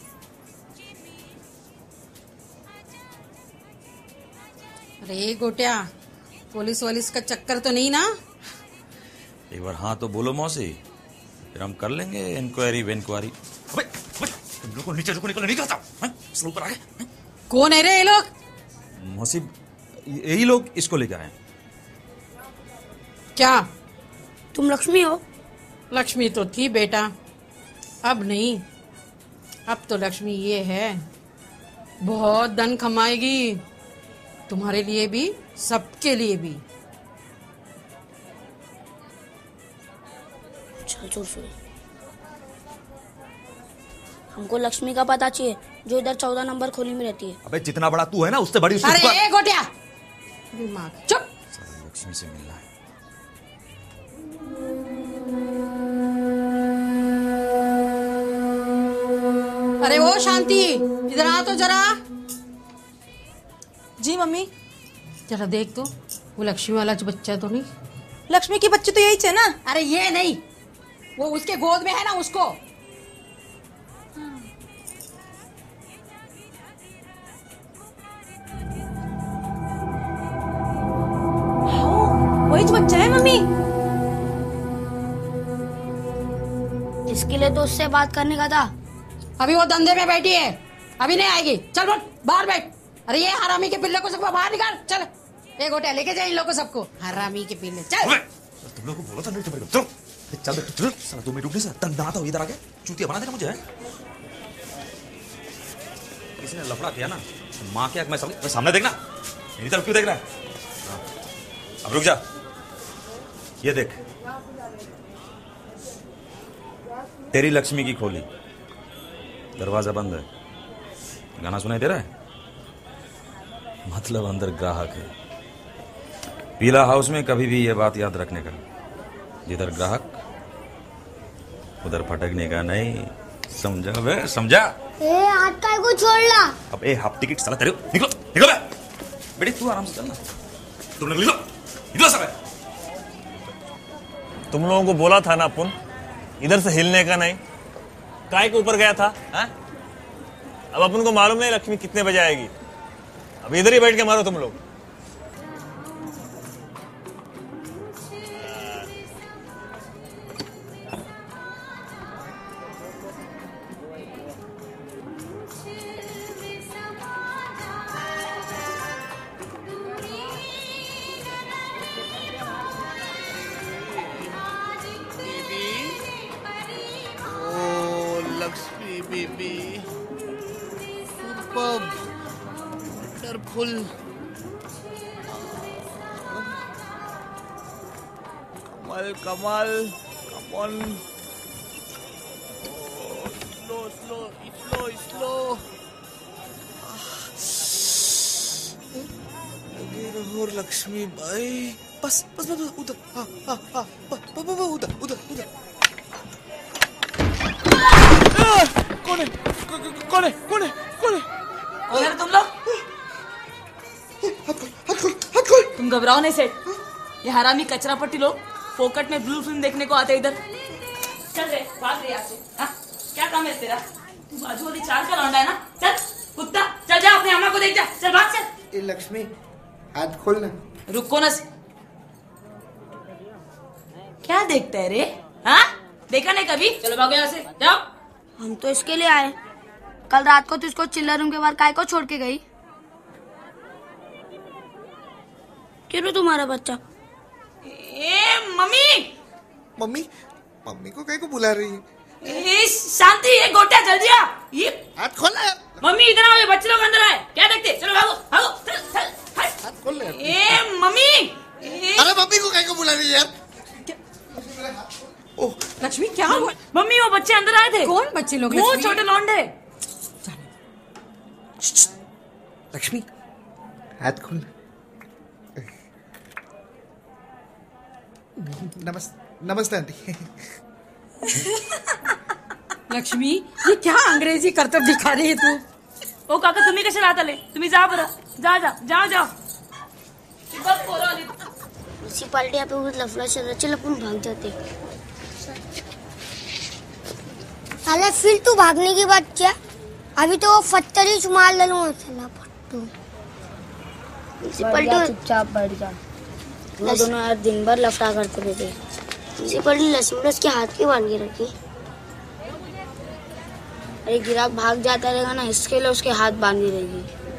S7: अरे गोटिया, पुलिस वालिस का चक्कर तो नहीं ना?
S13: एक बार हाँ तो बोलो मौसी, फिर हम कर लेंगे इंक्वायरी वेंक्वायरी। तुम लोग को नीचे रुको, निकलने नहीं करता। स्लो पर आगे।
S7: कौन है रे ये लोग?
S13: मौसी यही लोग इसको लेकर आए।
S7: क्या
S19: तुम लक्ष्मी हो?
S7: लक्ष्मी तो थी बेटा, अब नहीं। अब तो लक्ष्मी ये है, बहुत धन कमाएगी, तुम्हारे लिए भी सबके लिए भी।
S19: चल चोर सुन, हमको लक्ष्मी का पता चाहिए जो इधर 14 नंबर खोली में रहती है।
S13: अबे जितना बड़ा तू है ना उससे बड़ी उसकी
S7: अरे गोटिया, दिमाग चुप।
S13: लक्ष्मी से मिलना है।
S7: अरे वो शांति, इधर आ तो जरा।
S14: जी मम्मी।
S7: जरा देख तो, वो लक्ष्मी वाला जो बच्चा तो नहीं?
S14: लक्ष्मी की बच्ची तो यही है ना?
S7: अरे ये नहीं, वो उसके गोद में है ना, उसको।
S14: वही बच्चा है
S3: लक्ष्मी। इसके लिए तो उससे बात करने का था।
S7: अभी वो धंधे में बैठी है, अभी नहीं आएगी। चल बोल बाहर बैठ। अरे ये हरामी के पिल्ले को सबको बाहर निकाल। चल एक होटल लेके जाए इन लोग को सबको। हरामी के पिल्ले चल।
S13: तुम लोग को बोला था नहीं मेरे को। चलो चल चल साला 2 मिनट रुकने से तंग आता हो इधर आके चूतिया बना देना मुझे। किसी ने लफड़ा किया ना माँ के आंख में सामने देखना, मेरी तरफ क्यों देख रहा है? अब रुक जा, ये देख तेरी लक्ष्मी की खोली, दरवाजा बंद है, गाना सुनाई दे रहा है, मतलब अंदर ग्राहक है। पीला हाउस में कभी भी ये बात याद रखने का, जिधर ग्राहक उधर फटकने का नहीं, समझा बे? समझा?
S19: हाथ काय को छोड़ ला।
S13: अब हाफ टिकट साला तेरे निकलो निकलो बे। बेटी तू आराम से चलना, तुम लोग निकलो सब।
S15: तुम लोगों को बोला था ना अपन इधर से हिलने का नहीं, काय के ऊपर गया था हा? अब अपन को मालूम नहीं लक्ष्मी कितने बजे आएगी। अब इधर ही बैठ के मारो तुम लोग।
S6: लक्ष्मी बेबी सुपर्ब वंडरफुल कमाल कमाल come on slow slow slow slow लगे रहो लक्ष्मी भाई। बस बस बस उधर हाँ हाँ हाँ उधर उधर उधर कौन है कौन है कौन है कौन है
S14: कौन है तुम लोग? तुम घबराओ नहीं सेठ, ये हरामी कचरा पट्टी लोग फोकट में ब्लू फिल्म देखने को आते इधर। चल रे भाग रे यहाँ से। हाँ क्या काम है तेरा? तू बाजू वाली चार का लौंडा है ना? चल कुत्ता चल जा अपनी अम्मा को देख जा। चल भाग चल।
S6: ये लक्ष्मी हाथ खोलना।
S14: रुको ना। क्या देखता है रे? हाँ देखा नहीं कभी? चलो भागो यहाँ से जाओ।
S3: हम तो इसके लिए आए। कल रात को तू इसको चिल्लर रूम के बाहर काय को छोड़ के गई? क्यों तुम्हारा बच्चा?
S14: मम्मी
S6: मम्मी मम्मी को काय को बुला रही है?
S14: शांति ये गोटिया जल दिया। ये
S6: हाथ खोल।
S14: मम्मी इधर आओ, ये बच्चे लोग अंदर आए। क्या देखते? चलो भागो भागो चल चल।
S6: हाथ खोल ले।
S14: मम्मी
S6: अरे मम्मी को काय को बुला रही है यार?
S7: ओह लक्ष्मी क्या हुआ?
S14: मम्मी वो बच्चे अंदर आए थे।
S7: कौन बच्चे लोग?
S14: वो छोटे लौंडे।
S6: लक्ष्मी हाथ खोल। नमस्ते आंटी।
S7: लक्ष्मी ये क्या अंग्रेजी करतब दिखा रही है तू?
S14: ओ काका तुम्ही कशाला आता ले? तुम्ही जा बरं, जा जा जाओ जाओ।
S3: म्युनिसिपालिटी पे उस लफड़ा चल रहा, चल अपन भाग जाते। साले फिर तू भागने की बात क्या? अभी तो वो फत्तर ही मार ले लूंगा। साला फट्टू। म्युनिसिपालिटी चुपचाप बैठ जा। वो दोनों यार दिन भर लफड़ा करते रहते। म्युनिसिपालिटी लक्ष्मी ने उसके हाथ की बांध के रखी। अरे गिराक भाग जाता रहेगा ना, इसके लिए उसके हाथ बांधी रहेगी।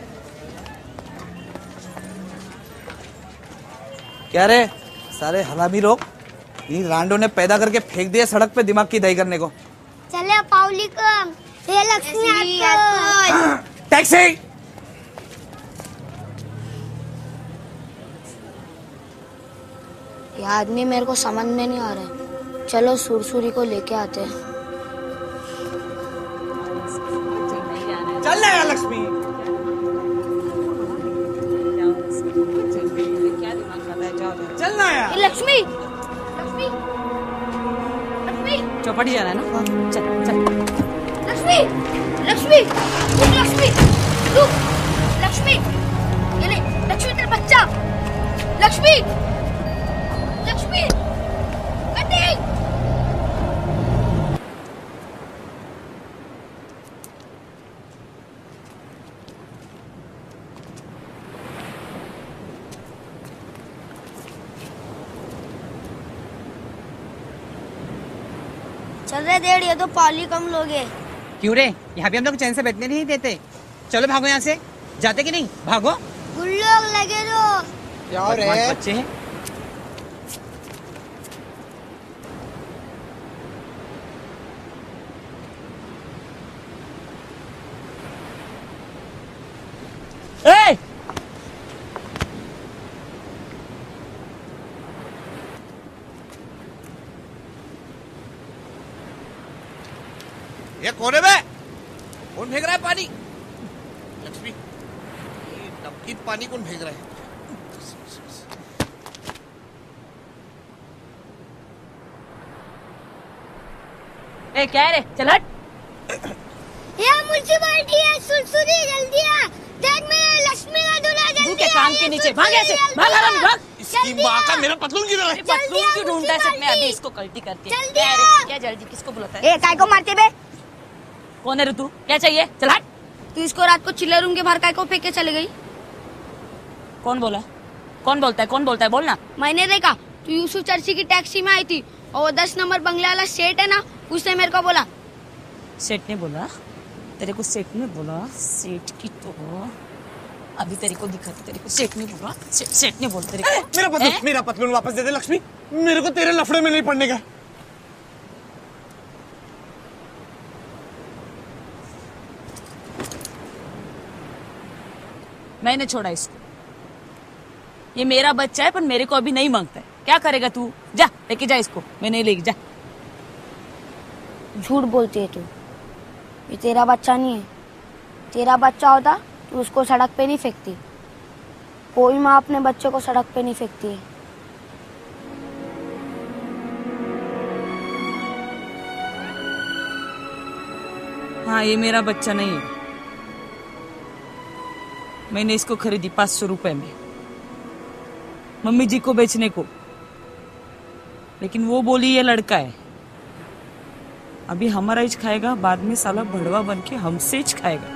S4: क्या रे सारे हरामी लोग इन रांडो ने पैदा करके फेंक दिया सड़क पे दिमाग की दही करने को।
S19: चले पाउली कम। हे लक्ष्मी
S4: टैक्सी।
S3: ये आदमी मेरे को समझ में नहीं आ रहा है। चलो सुरसुरी को लेके आते हैं।
S4: चल ना यार लक्ष्मी। चल ना यार।
S3: लक्ष्मी लक्ष्मी लक्ष्मी
S7: चौपाटी जाना है ना? चल चल।
S3: लक्ष्मी लक्ष्मी लक्ष्मी रुक। लक्ष्मी ये ले लक्ष्मी तेरा बच्चा। लक्ष्मी लक्ष्मी कटिंग।
S19: चल रहे डेढ़, ये तो पाली कम लोग हैं।
S17: क्यों रे, यहाँ भी हम लोग चैन से बैठने नहीं देते। चलो भागो यहाँ से, जाते कि नहीं? भागो।
S19: गुल्लोग लगे दो।
S17: क्या रे? बच्चे हैं।
S14: ए!
S9: ये कौन है बे? कौन फेंक रहा है पानी? लक्ष्मी, ये नमकीन पानी कौन फेंक रहा है?
S14: ए क्या है रे? चल हट।
S19: ये म्युनिसिपैलिटी है, सुरसुरी जल्दी आ। देख मेरे लक्ष्मी का दूल्हा जल्दी।
S14: तू के कान के नीचे भाग ऐसे, भाग आराम भाग।
S9: इसकी माँ का मेरा पतलून किधर है?
S14: पतलून क्यों ढूंढता है सब में? अभी इसको कल्टी करके।
S19: जल्दी
S14: क्या
S19: आ।
S14: रे? क्या जल्दी? किसको बुलाता है?
S19: ए काय को मारते बे?
S14: कौन है रे तू? क्या चाहिए? चल हट।
S19: तू इसको रात को चिल्लर रूम के बाहर काय को फेंक के चले गई?
S14: कौन बोला? कौन बोलता है? कौन बोलता है? बोलना।
S19: मैंने देखा, तू यूसुफ चर्ची की टैक्सी में आई थी और वो 10 नंबर बंगले वाला सेठ है ना, उसने मेरे को बोला।
S14: सेठ ने बोला? तेरे को सेठ ने बोला? सेठ की तो अभी तेरे को दिखाती। तेरे को सेठ ने बोला? सेठ ने बोला तेरे को?
S9: मेरा पतलून वापस दे दे लक्ष्मी, मेरे को तेरे लफड़े में नहीं पड़ने का।
S14: मैंने छोड़ा इसको। ये मेरा बच्चा है पर मेरे को अभी नहीं मांगता है। क्या करेगा तू? जा लेके जा इसको। मैं नहीं लेके जा।
S19: झूठ बोलती है तू। ये तेरा बच्चा नहीं है। तेरा बच्चा होता तो उसको सड़क पे नहीं फेंकती। कोई माँ अपने बच्चे को सड़क पे नहीं फेंकती है।
S14: हाँ, ये मेरा बच्चा नहीं है। मैंने इसको खरीदी 500 रुपए में मम्मी जी को बेचने को, लेकिन वो बोली ये लड़का है। अभी हमारा इच खाएगा, बाद में साला भड़वा बन के हमसे इच खाएगा।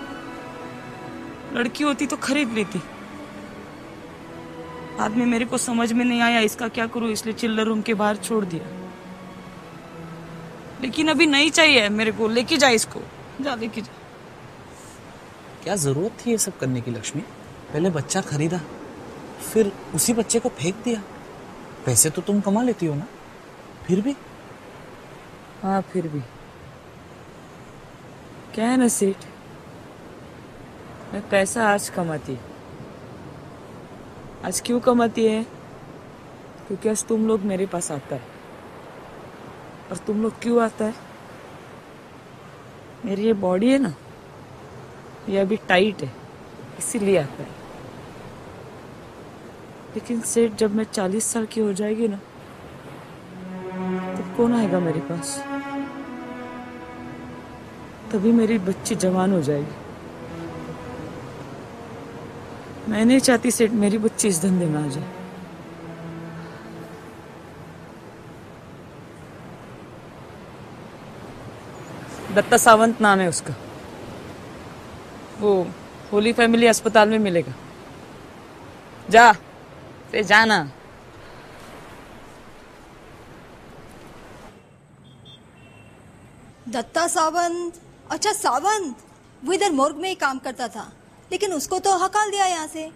S14: लड़की होती तो खरीद लेती। बाद में मेरे को समझ में नहीं आया इसका क्या करूं, इसलिए चिल्लर रूम के बाहर छोड़ दिया। लेकिन अभी नहीं चाहिए मेरे को। लेके जा इसको, जा लेके जा।
S11: क्या जरूरत थी ये सब करने की लक्ष्मी? पहले बच्चा खरीदा, फिर उसी बच्चे को फेंक दिया। पैसे तो तुम कमा लेती हो ना, फिर भी।
S14: हाँ फिर भी क्या है ना सेठ, मैं पैसा आज कमाती। आज क्यों कमाती है? क्योंकि आज तुम लोग मेरे पास आता है। और तुम लोग क्यों आता है? मेरी ये बॉडी है ना, ये अभी टाइट है, इसीलिए आता है। लेकिन सेठ, जब मैं 40 साल की हो जाएगी ना, तब कौन आएगा मेरे पास? तभी मेरी बच्ची जवान हो जाएगी। मैं नहीं चाहती सेठ मेरी बच्ची इस धंधे में आ जाए। दत्ता सावंत नाम है उसका। वो होली फैमिली अस्पताल में मिलेगा। जा ते जाना।
S20: दत्ता सावंत? अच्छा सावंत, वो इधर मोर्ग में ही काम करता था, लेकिन उसको तो हकाल दिया यहाँ से।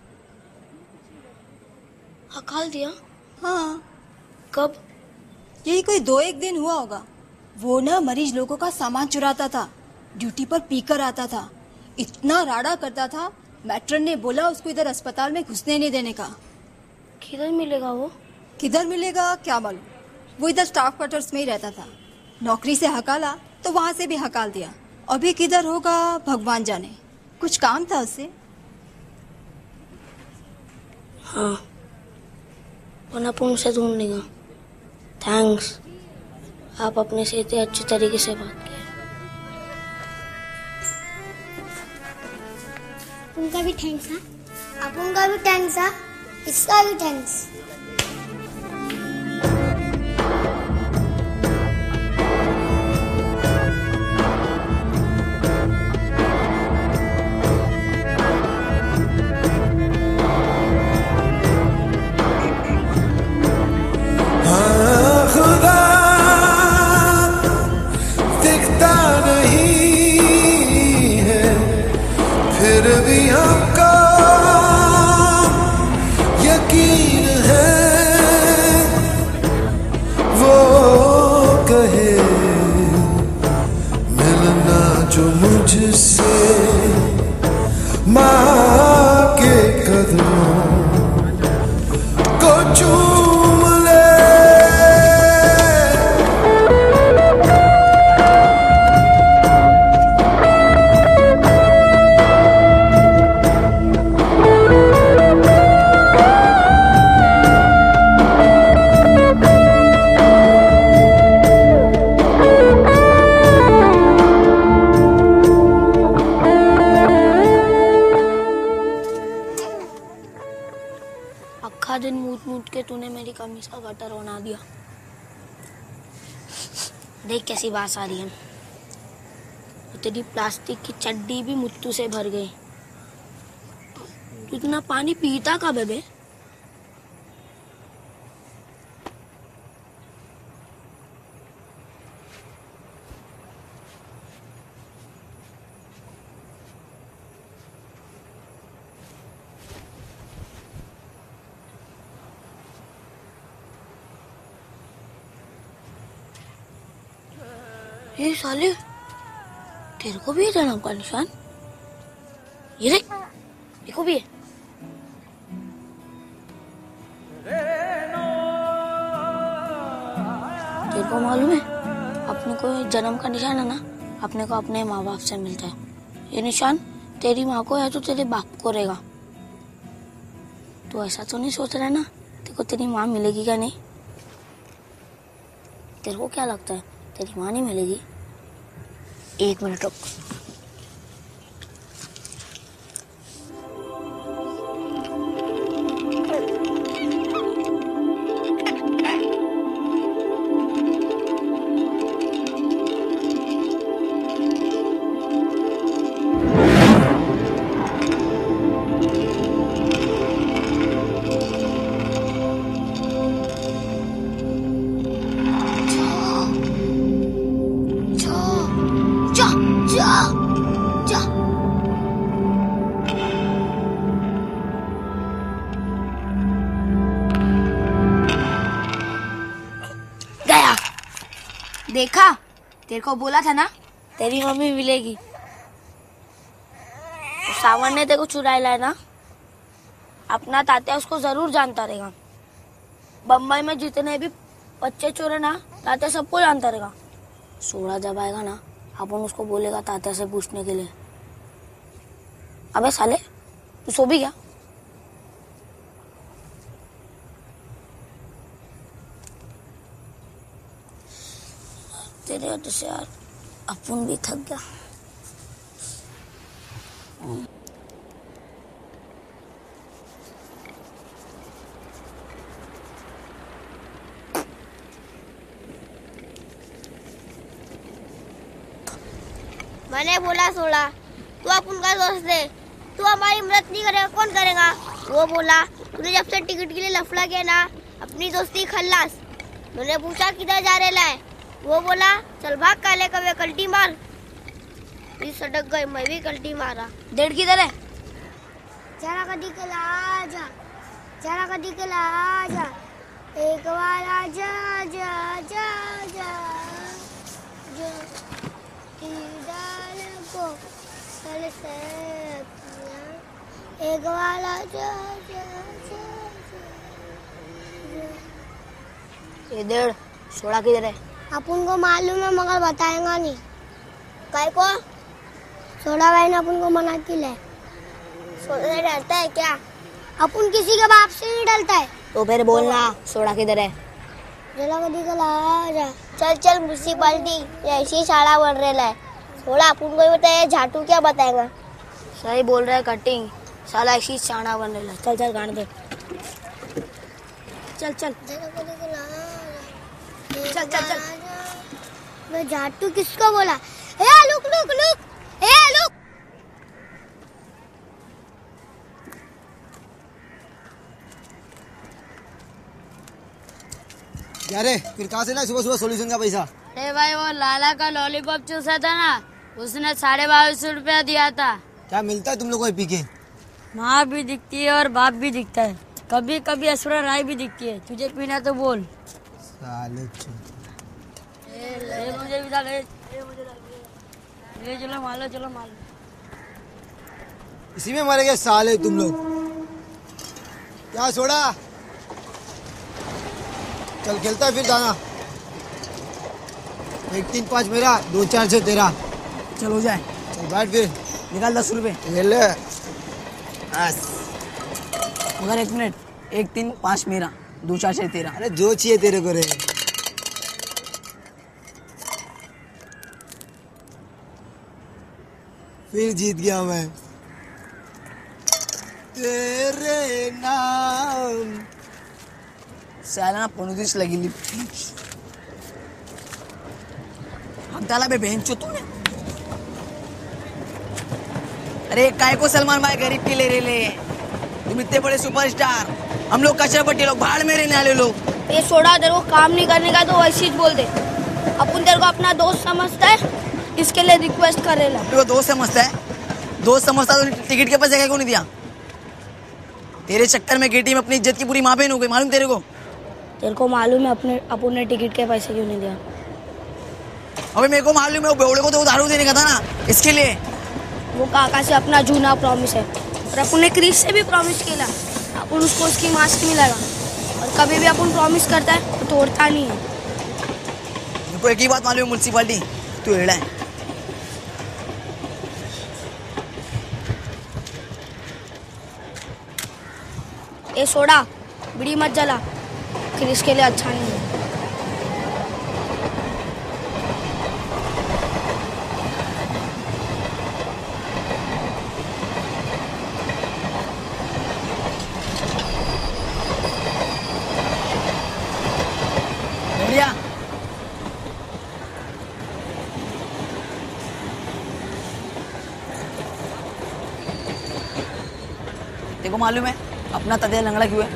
S19: हकाल दिया?
S20: हाँ।
S19: कब?
S20: यही कोई 2-1 दिन हुआ होगा। वो ना मरीज लोगों का सामान चुराता था, ड्यूटी पर पीकर आता था, इतना राड़ा करता था, मैट्रन ने बोला उसको इधर अस्पताल में घुसने नहीं देने का।
S19: किधर मिलेगा वो?
S20: किधर मिलेगा क्या मालूम। वो इधर स्टाफ क्वार्टर्स में ही रहता था। नौकरी से हकाला तो वहां से भी हकाल दिया। अभी किधर होगा भगवान जाने। कुछ काम था उससे।
S19: हाँ, वरना अपन उसे ढूंढ लेगा। थैंक्स, आप अपने से इतने अच्छी तरीके से बात किया। उनका भी थैंक्स। हाँ, आप उनका भी थैंक्स। हाँ, इसका भी थैंक्स।
S2: यकीन है वो कहे मिलना जो मुझसे माँ के कदमों को चूम ले।
S3: अक्खा दिन मूत के तूने मेरी कमीज का गटर बना दिया। देख कैसी बात आ रही है। तो तेरी प्लास्टिक की चड्डी भी मुत्तू से भर गई। तू इतना पानी पीता कब है बे? ये साले तेरे को भी है जन्म का निशान? ये देख, देखो भी है। तेरे को मालूम है अपने को जन्म का निशान है ना, अपने को अपने माँ बाप से मिलता है। ये निशान तेरी माँ को है तो तेरे बाप को रहेगा। तो ऐसा तो नहीं सोच रहा ना तेरे को तेरी माँ मिलेगी क्या? नहीं, तेरे को क्या लगता है तेरी माँ नहीं मिलेगी? एक मिनट रुक। देखा, तेरे को बोला था ना तेरी मम्मी मिलेगी। सावन ने तेरे को चुराई लाया ना, अपना तात्या उसको जरूर जानता रहेगा। बम्बई में जितने भी बच्चे चोरे ना तात्या सबको जानता रहेगा। 16 जब आएगा ना अपन उसको बोलेगा तात्या से पूछने के लिए। अबे साले तू सो भी गया? तेरे वजह से यार अपन भी थक गया।
S19: मैंने बोला 16, तू अपन का दोस्त है, तू हमारी मदद नहीं करेगा कौन करेगा? वो बोला तूने जब से टिकट के लिए लफड़ा किया ना अपनी दोस्ती खल्लास। मैंने पूछा किधर जा रहे है? वो बोला चल भाग काले कवे कल्टी मार। ये सटक गई, मैं भी कल्टी मारा।
S3: डेढ़ किधर है?
S19: जरा कदी के ला जा, जरा कदी के ला जा, एक बार आ जा जा जा जा जो डाल को चल से एक बार आ जा जा जा।
S3: ये 1.5 16 किधर है?
S19: अपन को मालूम है मगर बताएगा नहीं। काय को? 16 भाई ने अपन को मना किया है। 16 से डरता है क्या? अपन किसी के बाप से नहीं डरता है।
S3: तो फिर बोलना 16 किधर है?
S19: जला कदी का ला जा। चल चल म्युनिसिपालिटी ऐसी शाला बन रहा है। 16 अपन को बताया झाटू क्या बताएगा?
S3: सही बोल रहा है कटिंग, साला ऐसी शाना बन रहा है। चल चल गाने दे, चल चल
S19: जला कदी का ला जा।
S3: चल चल चल।
S19: मैं झाटू किसको बोला? ए लुक लुक लुक, ए लुक।
S6: क्या रे, फिर कहाँ से ना सुबह सुबह सोल्यूशन का पैसा?
S21: अरे भाई वो लाला का लॉलीपॉप चूसा था ना, उसने 22.5 रुपया दिया था।
S6: क्या मिलता है तुम लोगों को पी के?
S21: माँ भी दिखती है और बाप भी दिखता है। कभी कभी ऐश्वर्या राय भी दिखती है, तुझे पीना तो बोल।
S6: साले
S21: मुझे भी डाल, चलो मालो, चलो मालो।
S6: इसी में मरेंगे साले तुम लोग। क्या छोड़ा? चल खेलता है फिर जाना। 1 3 5 मेरा, 2 4 6 तेरा।
S17: चल हो जाए।
S6: चल बैठ फिर।
S17: निकाल 10 रुपए।
S6: ये ले।
S17: मगर 1 मिनट, 1 3 5 मेरा, 2 4 6 तेरा।
S6: अरे जो चाहिए तेरे को रे। फिर जीत गया मैं। तेरे नाम
S17: साला ना पनुदिस लगी हकदाला बे बहन चो तूने। अरे काय को सलमान भाई गरीब के ले ले, तुम इतने बड़े सुपरस्टार, हम लोग कचरापट्टी लोग, भाड़ में रहने वाले लोग।
S19: ये सोडा, तेरे को काम नहीं करने का तो वैसे ही बोल दे। अपन तेरे को अपना दोस्त समझता है, इसके लिए रिक्वेस्ट कर रहे
S17: हैं। दोस्त समझता है? दोस्त समझता तो टिकट के पैसे क्यों नहीं दिया? तेरे चक्कर में केटी में अपनी इज्जत की पूरी माँ बहन हो गई, मालूम तेरे को?
S19: तेरे को मालूम है अपन ने टिकट के पैसे क्यों नहीं दिया?
S17: अबे मेरे को मालूम है, वो बेवड़े को तो दारू देने का था ना, इसके लिए।
S19: वो काका से अपना जूना प्रॉमिस है, और अपन ने क्रिस से भी प्रॉमिस किया, अपन उसको उसकी मास्क मिलेगा। और कभी भी अपन प्रॉमिस करता है तो तोड़ता नहीं है।
S17: मेरे को एक ही बात मालूम है म्युनिसिपालिटी, तू एड़ा है।
S19: ये सोडा बीड़ी मत जला, क्रिस के लिए अच्छा नहीं है।
S17: बढ़िया। देखो मालूम है अपना तदिया लंगड़ा क्यों है?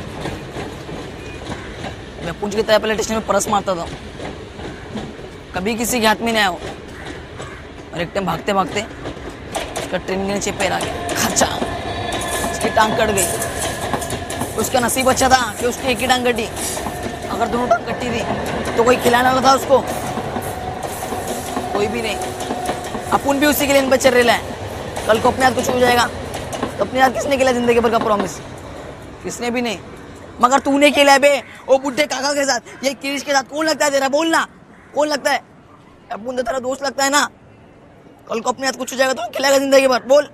S17: मैं पूछ के तरह पहले स्टेशन में परस मारता था, कभी किसी के हाथ में नहीं आया, और एक टाइम भागते भागते उसका ट्रेन के नीचे पैर आ गया, खचा, उसकी टांग कट गई। उसका नसीब अच्छा था कि उसकी एक ही टांग कटी, अगर दोनों टांग कटी थी तो कोई खिलाने वाला था उसको? कोई भी नहीं। अपन भी उसी के लिए बच्चे रह है, कल को अपने हाथ कुछ हो जाएगा तो अपने हाथ किसने किया जिंदगी भर का प्रॉमिस? किसने भी नहीं, मगर तूने किया बे। वो बुढ़े काका के साथ, ये क्रिश के साथ कौन लगता है तेरा? बोलना कौन लगता है? अपन तो तेरा दोस्त लगता है ना। कल को अपने हाथ कुछ हो जाएगा तो खिलाएगा जिंदगी भर? बोल।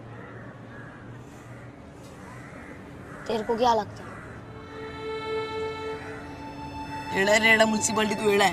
S19: तेरे को क्या लगता है?
S17: रेड़ा म्युनिसिपालिटी तू एड़ा है।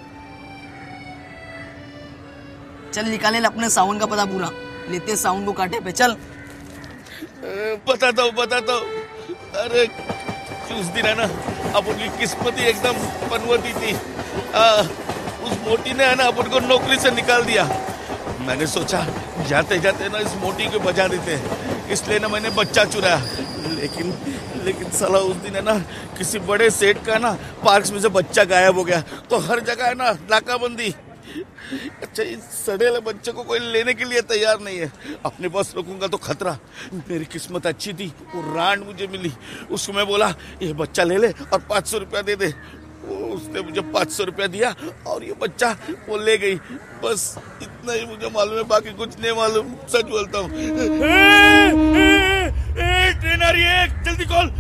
S17: चल निकाले अपने सावन का पता पूरा, लेते सावन को काटे पे। चल
S9: बताता हूँ। अरे उस दिन है ना अपन की किस्मत ही एकदम पनवती थी। उस मोटी ने है ना अपन को नौकरी से निकाल दिया। मैंने सोचा जाते जाते ना इस मोटी को बजा देते, इसलिए ना मैंने बच्चा चुराया। लेकिन साला उस दिन है ना किसी बड़े सेठ का ना पार्क्स में से बच्चा गायब हो गया, तो हर जगह है ना नाकाबंदी। अच्छा, इस सड़ेले बच्चे को कोई लेने के लिए तैयार नहीं है। अपने पास रखूंगा तो खतरा। मेरी किस्मत अच्छी थी, वो रांड मुझे मिली। उसको मैं बोला ये बच्चा ले ले और 500 रुपया दे दे। उसने मुझे 500 रुपया दिया और ये बच्चा वो ले गई। बस इतना ही मुझे मालूम है, बाकी कुछ नहीं मालूम, सच बोलता हूँ। ट्रेन आ रही है, जल्दी खोल।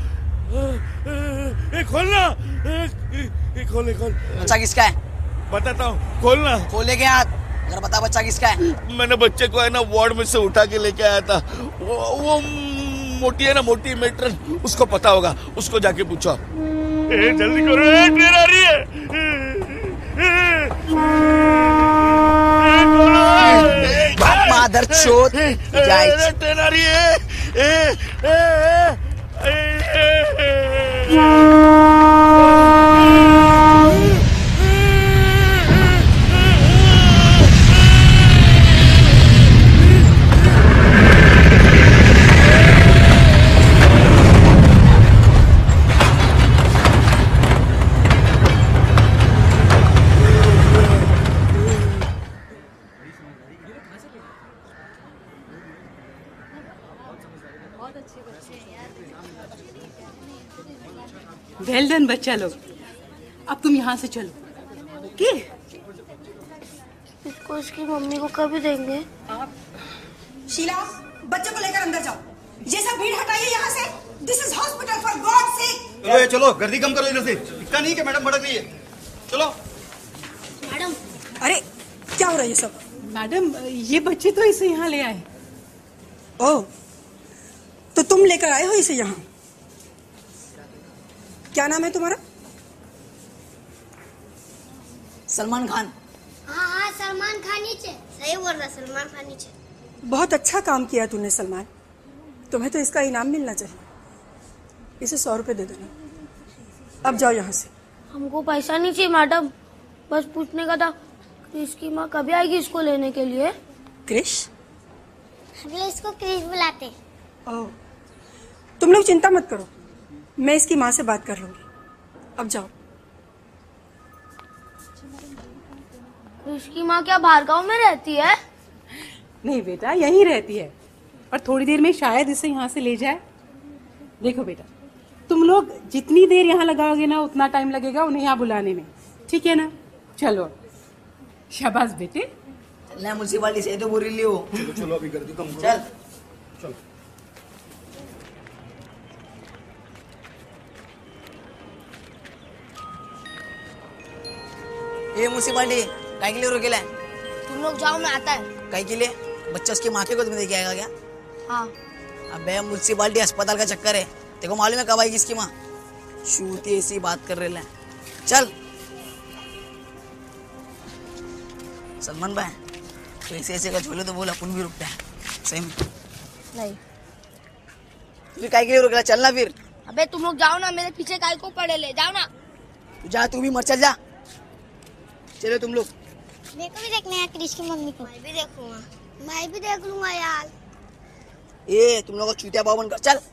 S9: खोलना, खोल।
S17: बच्चा किसका है?
S9: बताता हूँ, खोलना।
S17: खोले के हाथ, अगर बता बच्चा किसका है?
S9: मैंने बच्चे को है ना वार्ड में से उठा के लेके आया था। वो मोटी है ना, मोटी मेट्रन, उसको पता होगा, उसको जाके पूछो। जल्दी करो, ट्रेन आ रही है।
S17: मादर चोद,
S9: ट्रेन आ रही है।
S18: बहुत अच्छे बच्चे हैं यार।
S1: वेल डन बच्चा लोग। अब तुम यहाँ से चलो। ओके?
S19: इसको इसकी मम्मी को कभी देंगे?
S20: शीला, बच्चों को लेकर अंदर जाओ। ये सब भीड़ हटाइए यहाँ से। This is hospital for God sake.
S4: चलो चलो, गर्दी कम करो इधर से। इतना नहीं कि मैडम भड़क रही है। चलो।
S20: मैडम, अरे क्या हो रहा है ये सब?
S1: मैडम, ये बच्चे तो इसे यहाँ ले आए।
S20: ओह, तो तुम लेकर आए हो इसे यहाँ? क्या नाम है तुम्हारा?
S17: सलमान खान।
S19: हाँ सलमान खान ही छे। सही बोल रहा, सलमान खान ही छे।
S20: बहुत अच्छा काम किया तूने सलमान। तुम्हें तो इसका इनाम मिलना चाहिए। इसे 100 रुपए दे देना। अब जाओ यहाँ से।
S19: हमको पैसा नहीं चाहिए मैडम, बस पूछने का था क्रिश की माँ कभी आएगी इसको लेने के लिए?
S20: क्रिश?
S19: हम लोग इसको क्रिश बुलाते।
S20: ओह, तुम लोग चिंता मत करो, मैं इसकी माँ से बात कर लूंगी। अब जाओ।
S19: क्रिश की माँ क्या भार्गव में रहती है?
S1: नहीं बेटा, यहीं रहती है, और थोड़ी देर में शायद इसे यहाँ से ले जाए। देखो बेटा, तुम लोग जितनी देर यहाँ लगाओगे ना, उतना टाइम लगेगा उन्हें यहाँ बुलाने में। ठीक है ना? चलो, शाबाश बेटे।
S17: चलना म्यूनसिपालिटी से तो बुरी लियो।
S4: चलो चलो, अभी गर्दी कम करो।
S17: चल
S4: चलो।
S17: ये म्यूनसिपालिटी कहीं के लिए रोकेला है?
S19: तुम लोग जाओ, मैं आता है।
S17: कहीं के लिए? बच्चा उसकी माँ के गोद में देके आएगा क्या?
S19: हाँ।
S17: अबे म्यूनसिपालिटी अस्पताल का चक्कर है, देखो मालूम है कब आएगी इसकी माँ? शूती ऐसी बात कर रहे हैं। चल सलमान भाई, पैसे ऐसे का झोले तो बोल, अपन भी रुकते हैं। सही में
S19: नहीं।
S17: फिर काहे के लिए रुकला? चलना फिर।
S19: अबे तुम लोग जाओ ना, मेरे पीछे काय को पड़े ले, जाओ ना।
S17: तू जा, तू भी मर चल जा। चलो तुम लोग।
S19: मेरे को भी देखना है क्रिश की मम्मी को। मैं भी देखूंगा। मैं भी देख लूंगा यार।
S17: ए तुम लोग चूतिया बाबन कर, चल।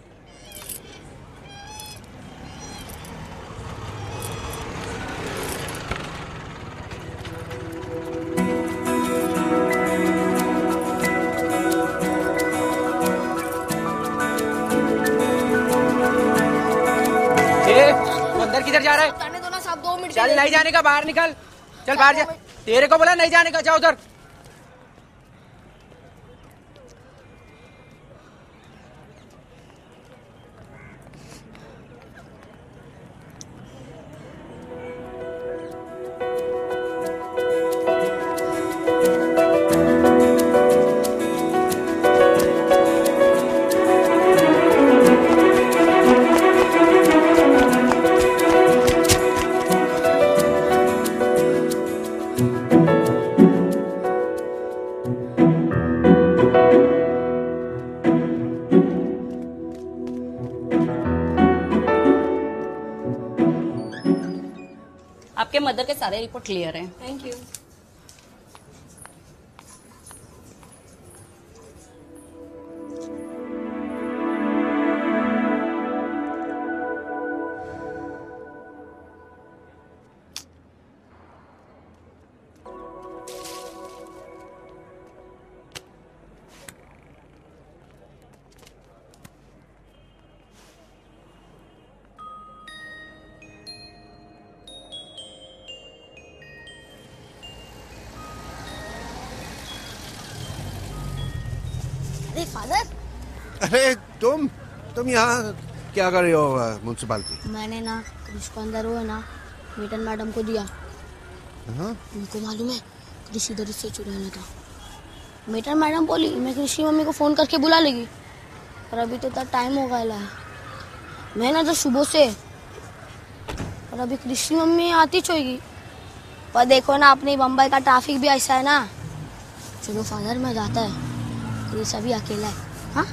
S22: अंदर किधर जा रहा है?
S19: जाने दो ना साहब, 2 मिनट।
S22: चल, नहीं जाने का, बाहर निकल। चल बाहर जा। तेरे को बोला नहीं जाने का, जा उधर।
S5: आपके मदर के सारे रिपोर्ट क्लियर हैं।
S20: Thank you.
S19: अरे फादर,
S12: अरे तुम यहाँ क्या कर रहे हो म्यूनसिपालिटी?
S19: मैंने ना क्रिश को अंदर हुआ ना मीटन मैडम को दिया।
S12: हाँ?
S19: उनको मालूम है क्रिश इधर से चुराना था। मीटन मैडम बोली मैं क्रिश की मम्मी को फोन करके बुला लेगी, पर अभी तो इतना टाइम हो गया है। मैं ना तो सुबह से, और अभी क्रिश की मम्मी आती छोएगी। पर देखो ना, अपने बम्बई का ट्रैफिक भी ऐसा है ना। चलो फादर, मैं जाता है, क्रिश अभी अकेला है। हाँ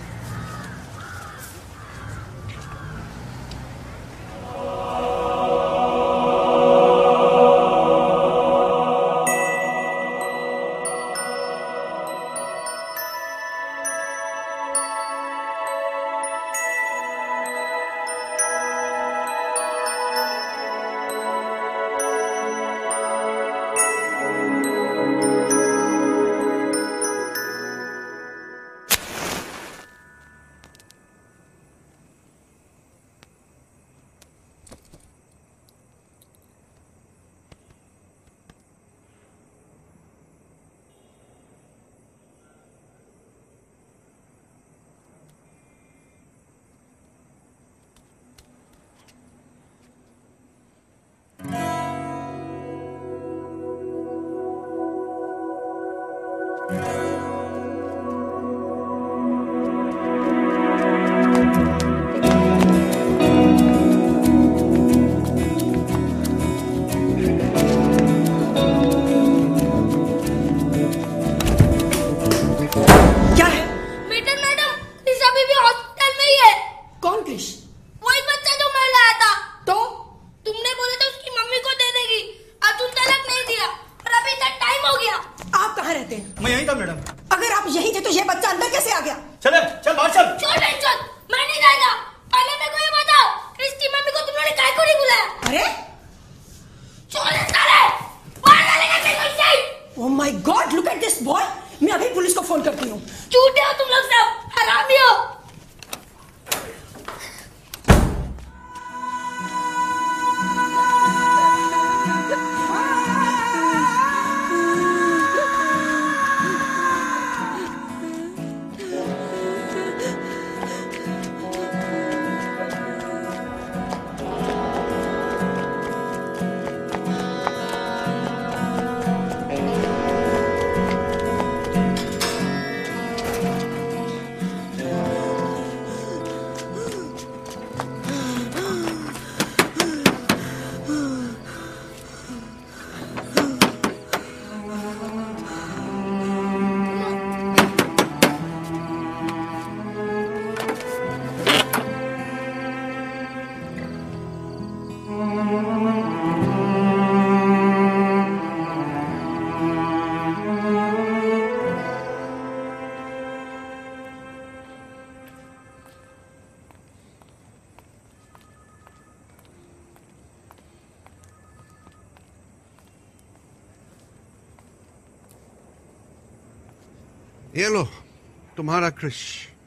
S12: ये लो तुम्हारा क्रिश।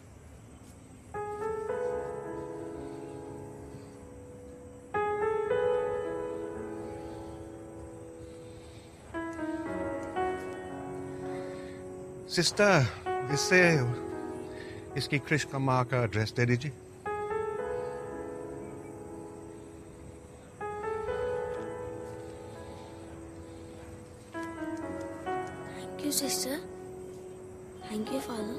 S12: सिस्टर, इससे इसकी क्रिश का माँ का एड्रेस दे दीजिए।
S19: Thank you, sister. Thank you, father.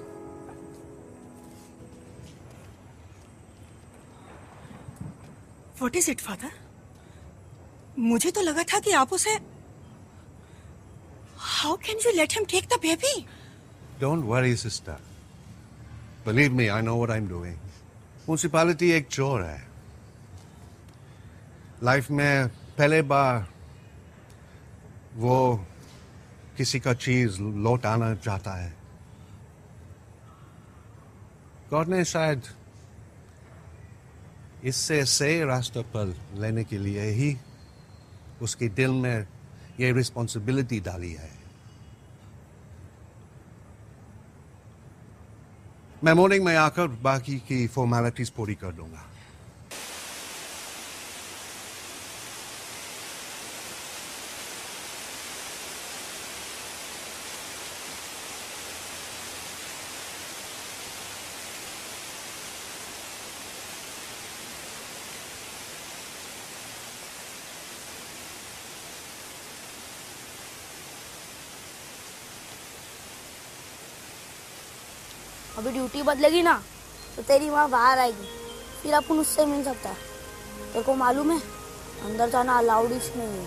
S8: What is it, father? मुझे तो लगा था कि आप उसे How can you let him take the baby?
S12: Don't worry, sister. Believe me, I know what I'm doing. Municipality एक चोर है। लाइफ में पहले बार वो किसी का चीज लौटाना चाहता है। गॉड ने शायद इससे सही रास्ते पर लेने के लिए ही उसके दिल में ये रिस्पॉन्सिबिलिटी डाली है। मैं मॉर्निंग में आकर बाकी की फॉर्मेलिटीज पूरी कर दूंगा।
S19: अभी ड्यूटी बदलेगी ना तो तेरी माँ बाहर आएगी, फिर अपन उससे मिल सकता है। तेरे को मालूम है अंदर जाना अलाउड नहीं है।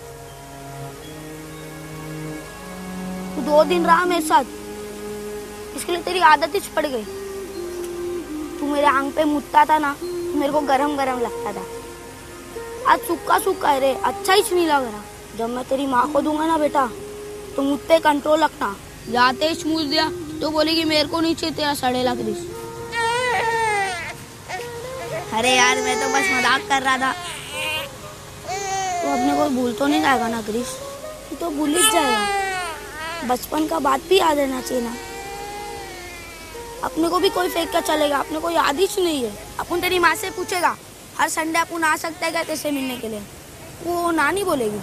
S19: तू 2 दिन रहा मेरे साथ, इसके लिए तेरी आदत ही पड़ गई। तू मेरे आंग पे मुतता था ना, मेरे को गरम गरम लगता था। आज सूखा सूखा है रे, अच्छा ही नहीं लग रहा। जब मैं तेरी माँ को दूंगा ना बेटा, तो मुझ पे कंट्रोल रखना। जाते ही छूट दिया तो बोलेगी मेरे को नीचे तेरा सड़ेला क्रिश। अरे यार मैं तो बस मजाक कर रहा था। तो अपने को भूल तो नहीं जाएगा ना क्रिश? तू तो भूल ही जाएगा। बचपन का बात भी याद रहना चाहिए ना। अपने को भी कोई फेंक कर चलेगा, अपने को याद ही नहीं है। अपन तेरी माँ से पूछेगा हर संडे अपन आ सकता है क्या तेरे से मिलने के लिए? वो ना नहीं बोलेगी।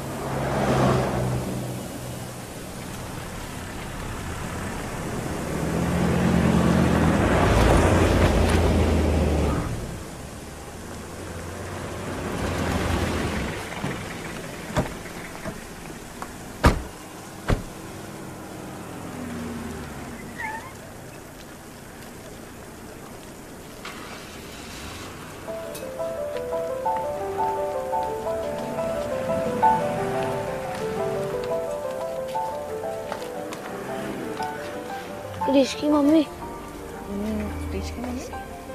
S19: क्रिश की मम्मी।
S18: क्रिश की मम्मी?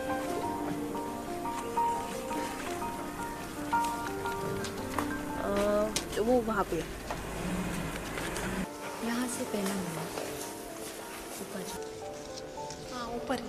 S18: वो वहाँ पे यहाँ से पहला मिला ऊपर। हाँ ऊपर।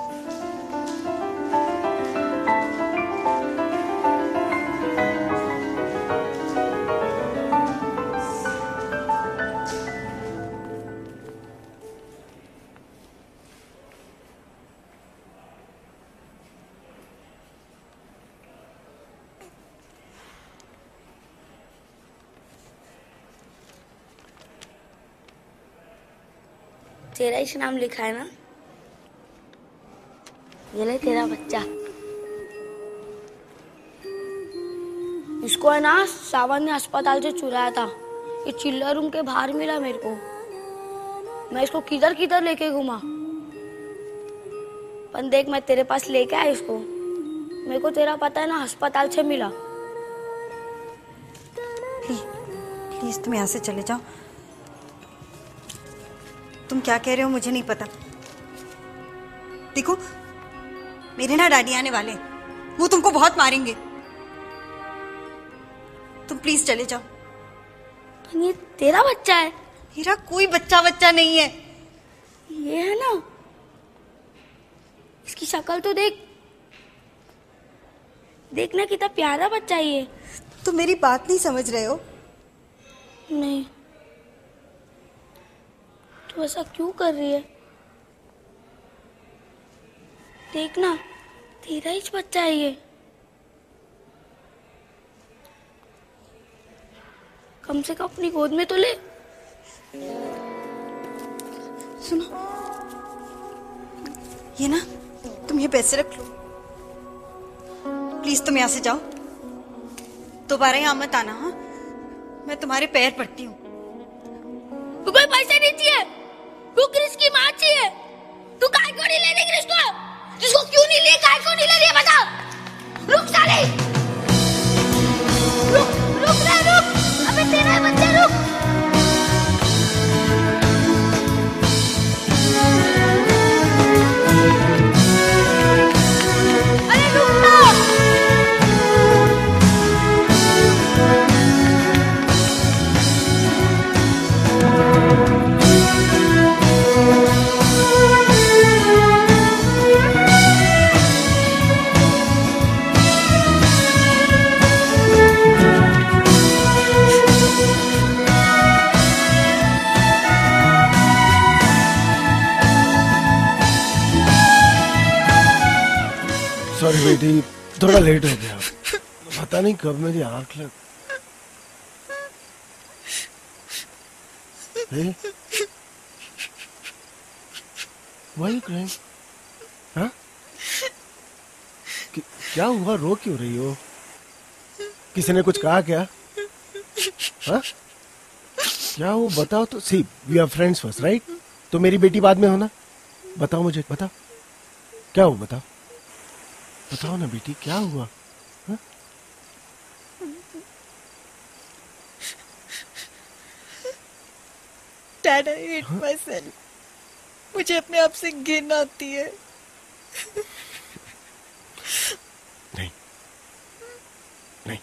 S19: तेरा ही नाम लिखा है ना? ये ले तेरा बच्चा। इसको है ना सावन ने अस्पताल से चुराया था। ये चिल्लर रूम के बाहर मिला मेरे को। मैं इसको किधर किधर लेके घूमा, पर देख मैं तेरे पास लेके आया इसको। मेरे को तेरा पता है ना, अस्पताल से मिला।
S20: प्लीज तुम यहाँ से चले जाओ। तुम क्या कह रहे हो मुझे नहीं पता। देखो मेरे ना डैडी आने वाले, वो तुमको बहुत मारेंगे। तुम प्लीज चले जाओ।
S19: ये तेरा बच्चा है?
S20: मेरा कोई बच्चा नहीं है।
S19: ये है ना, इसकी शक्ल तो देख, देखना कितना प्यारा बच्चा है ये।
S20: तुम मेरी बात नहीं समझ रहे हो?
S19: नहीं। तू ऐसा क्यों कर रही है? देखना तेरा ही बच्चा है ये। कम से कम अपनी गोद में तो ले।
S20: सुनो, ये ना तुम ये पैसे रख लो। प्लीज तुम यहाँ से जाओ, दोबारा यहाँ मत आना। हाँ, मैं तुम्हारे पैर पड़ती हूँ।
S19: कोई पैसा नहीं चाहिए, तू क्रिस की माँ चाहिए। तू काय को नहीं ले रही क्रिस को? जिसको क्यों नहीं लिए, काय को नहीं ले रही बता। रुक साले, रुक रुक रे रुक। अबे तेरा बच्चा रुक। अरे रुक ना।
S10: सॉरी बेटी, थोड़ा लेट हो गया। पता नहीं कब मेरी आंख लग। Why you crying? हाँ? क्या हुआ, रो क्यों रही हो? किसी ने कुछ कहा क्या? हाँ? क्या हुआ बताओ तो। See we are friends first, right? तो मेरी बेटी बाद में हो ना। बताओ मुझे, बताओ क्या हुआ, बताओ बताओ ना बेटी, क्या हुआ? हा?
S8: Dad, I hate myself. मुझे अपने आप से घिन आती है।
S10: नहीं नहीं,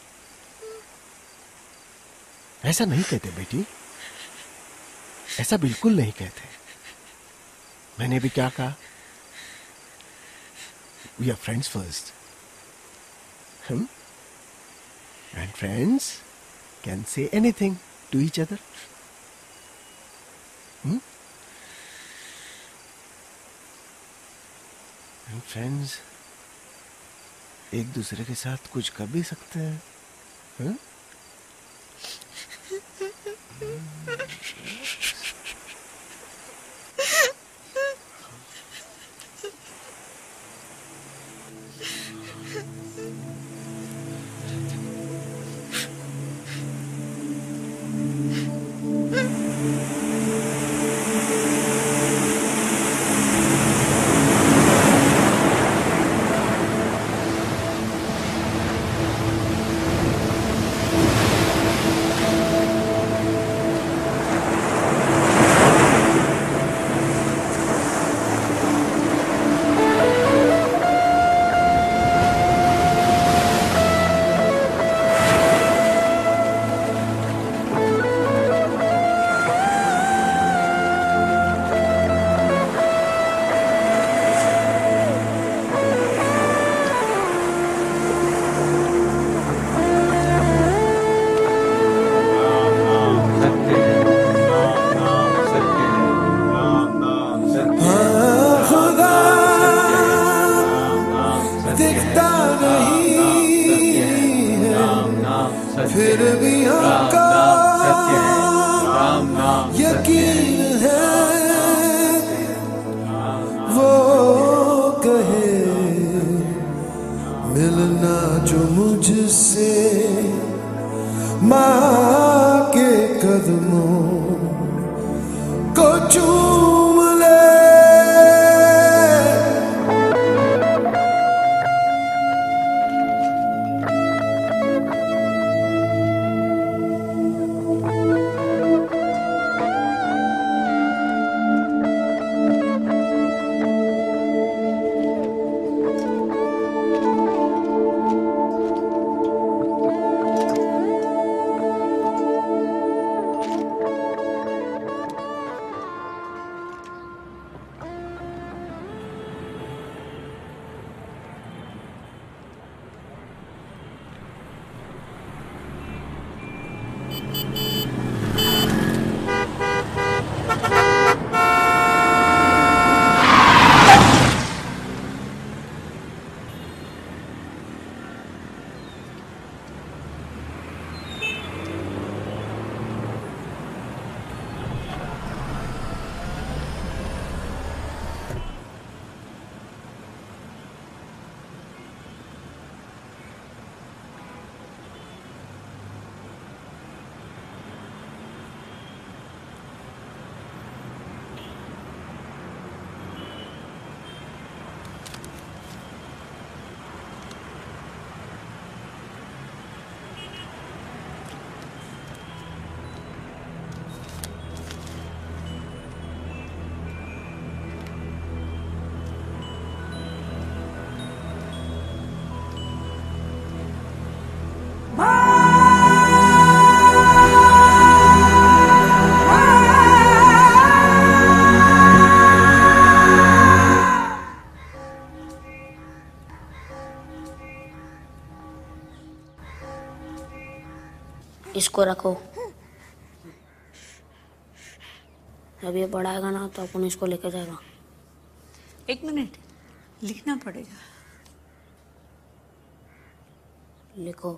S10: ऐसा नहीं कहते बेटी, ऐसा बिल्कुल नहीं कहते। मैंने भी क्या कहा? We are friends first. And friends can say anything to each other. And friends एक दूसरे के साथ कुछ कर भी सकते हैं।
S2: फिर भी आपका यकीन है, वो कहे मिलना जो मुझसे माँ के कदमों को चूम ले।
S21: इसको रखो। जब ये बढ़ाएगा ना तो अपन इसको लेके जाएगा।
S18: 1 मिनट, लिखना पड़ेगा।
S21: लिखो।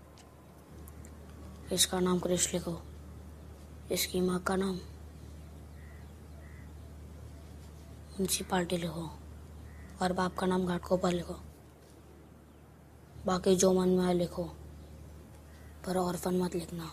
S21: इसका नाम कृष लिखो, इसकी माँ का नाम म्युनिसिपालिटी लिखो और बाप का नाम घाटकोपर लिखो। बाकी जो मन में आए लिखो, पर ऑर्फन मत लिखना।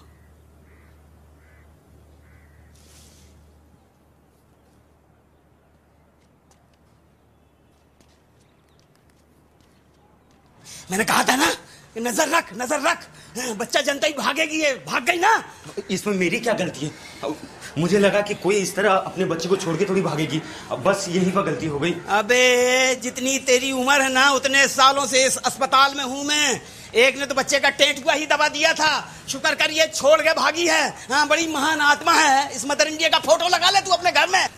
S13: मैंने कहा था ना, नजर रख, नजर रख। बच्चा जनता ही भागेगी, ये भाग गई ना।
S16: इसमें मेरी क्या गलती है? मुझे लगा कि कोई इस तरह अपने बच्चे को छोड़ के थोड़ी भागेगी। अब बस यही पर गलती हो गई।
S13: अबे जितनी तेरी उम्र है ना, उतने सालों से इस अस्पताल में हूँ मैं। एक ने तो बच्चे का टेंटुआ ही दबा दिया था। शुक्र कर ये छोड़ के भागी है। हाँ, बड़ी महान आत्मा है। इस मदर इंडिया का फोटो लगा ले तू अपने घर में।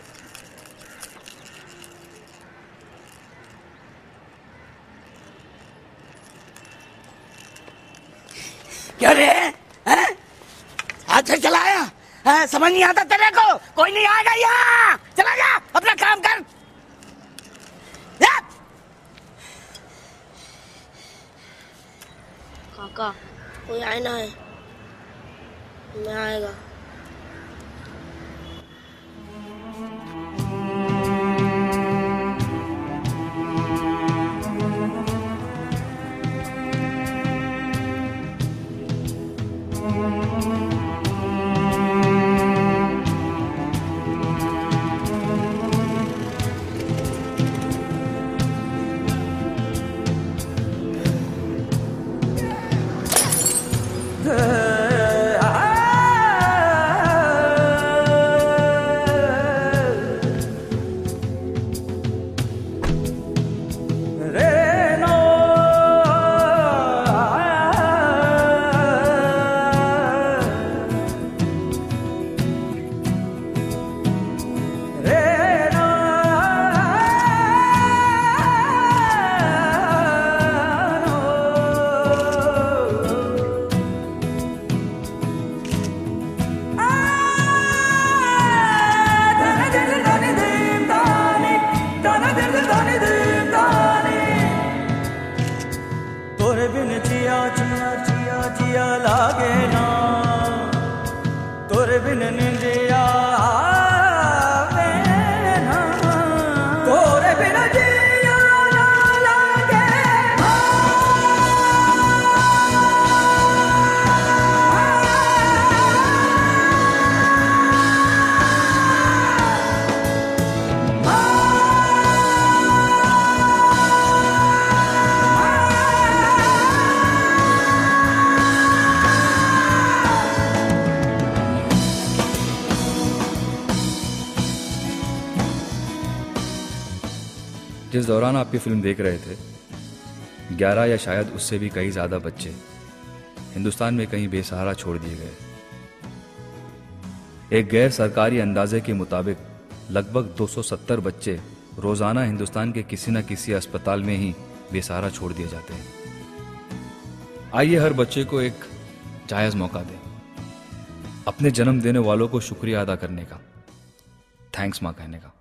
S13: क्या रे, हाथ से चलाया? समझ नहीं आता तेरे को? कोई नहीं आएगा यहाँ। चला जा, अपना काम कर।
S21: काका, कोई आए ना है, मैं आएगा।
S23: जिस दौरान आप ये फिल्म देख रहे थे, 11 या शायद उससे भी कई ज्यादा बच्चे हिंदुस्तान में कहीं बेसहारा छोड़ दिए गए। एक गैर सरकारी अंदाजे के मुताबिक लगभग 270 बच्चे रोजाना हिंदुस्तान के किसी न किसी अस्पताल में ही बेसहारा छोड़ दिए जाते हैं। आइए हर बच्चे को एक जायज मौका दें, अपने जन्म देने वालों को शुक्रिया अदा करने का, थैंक्स मां कहने का।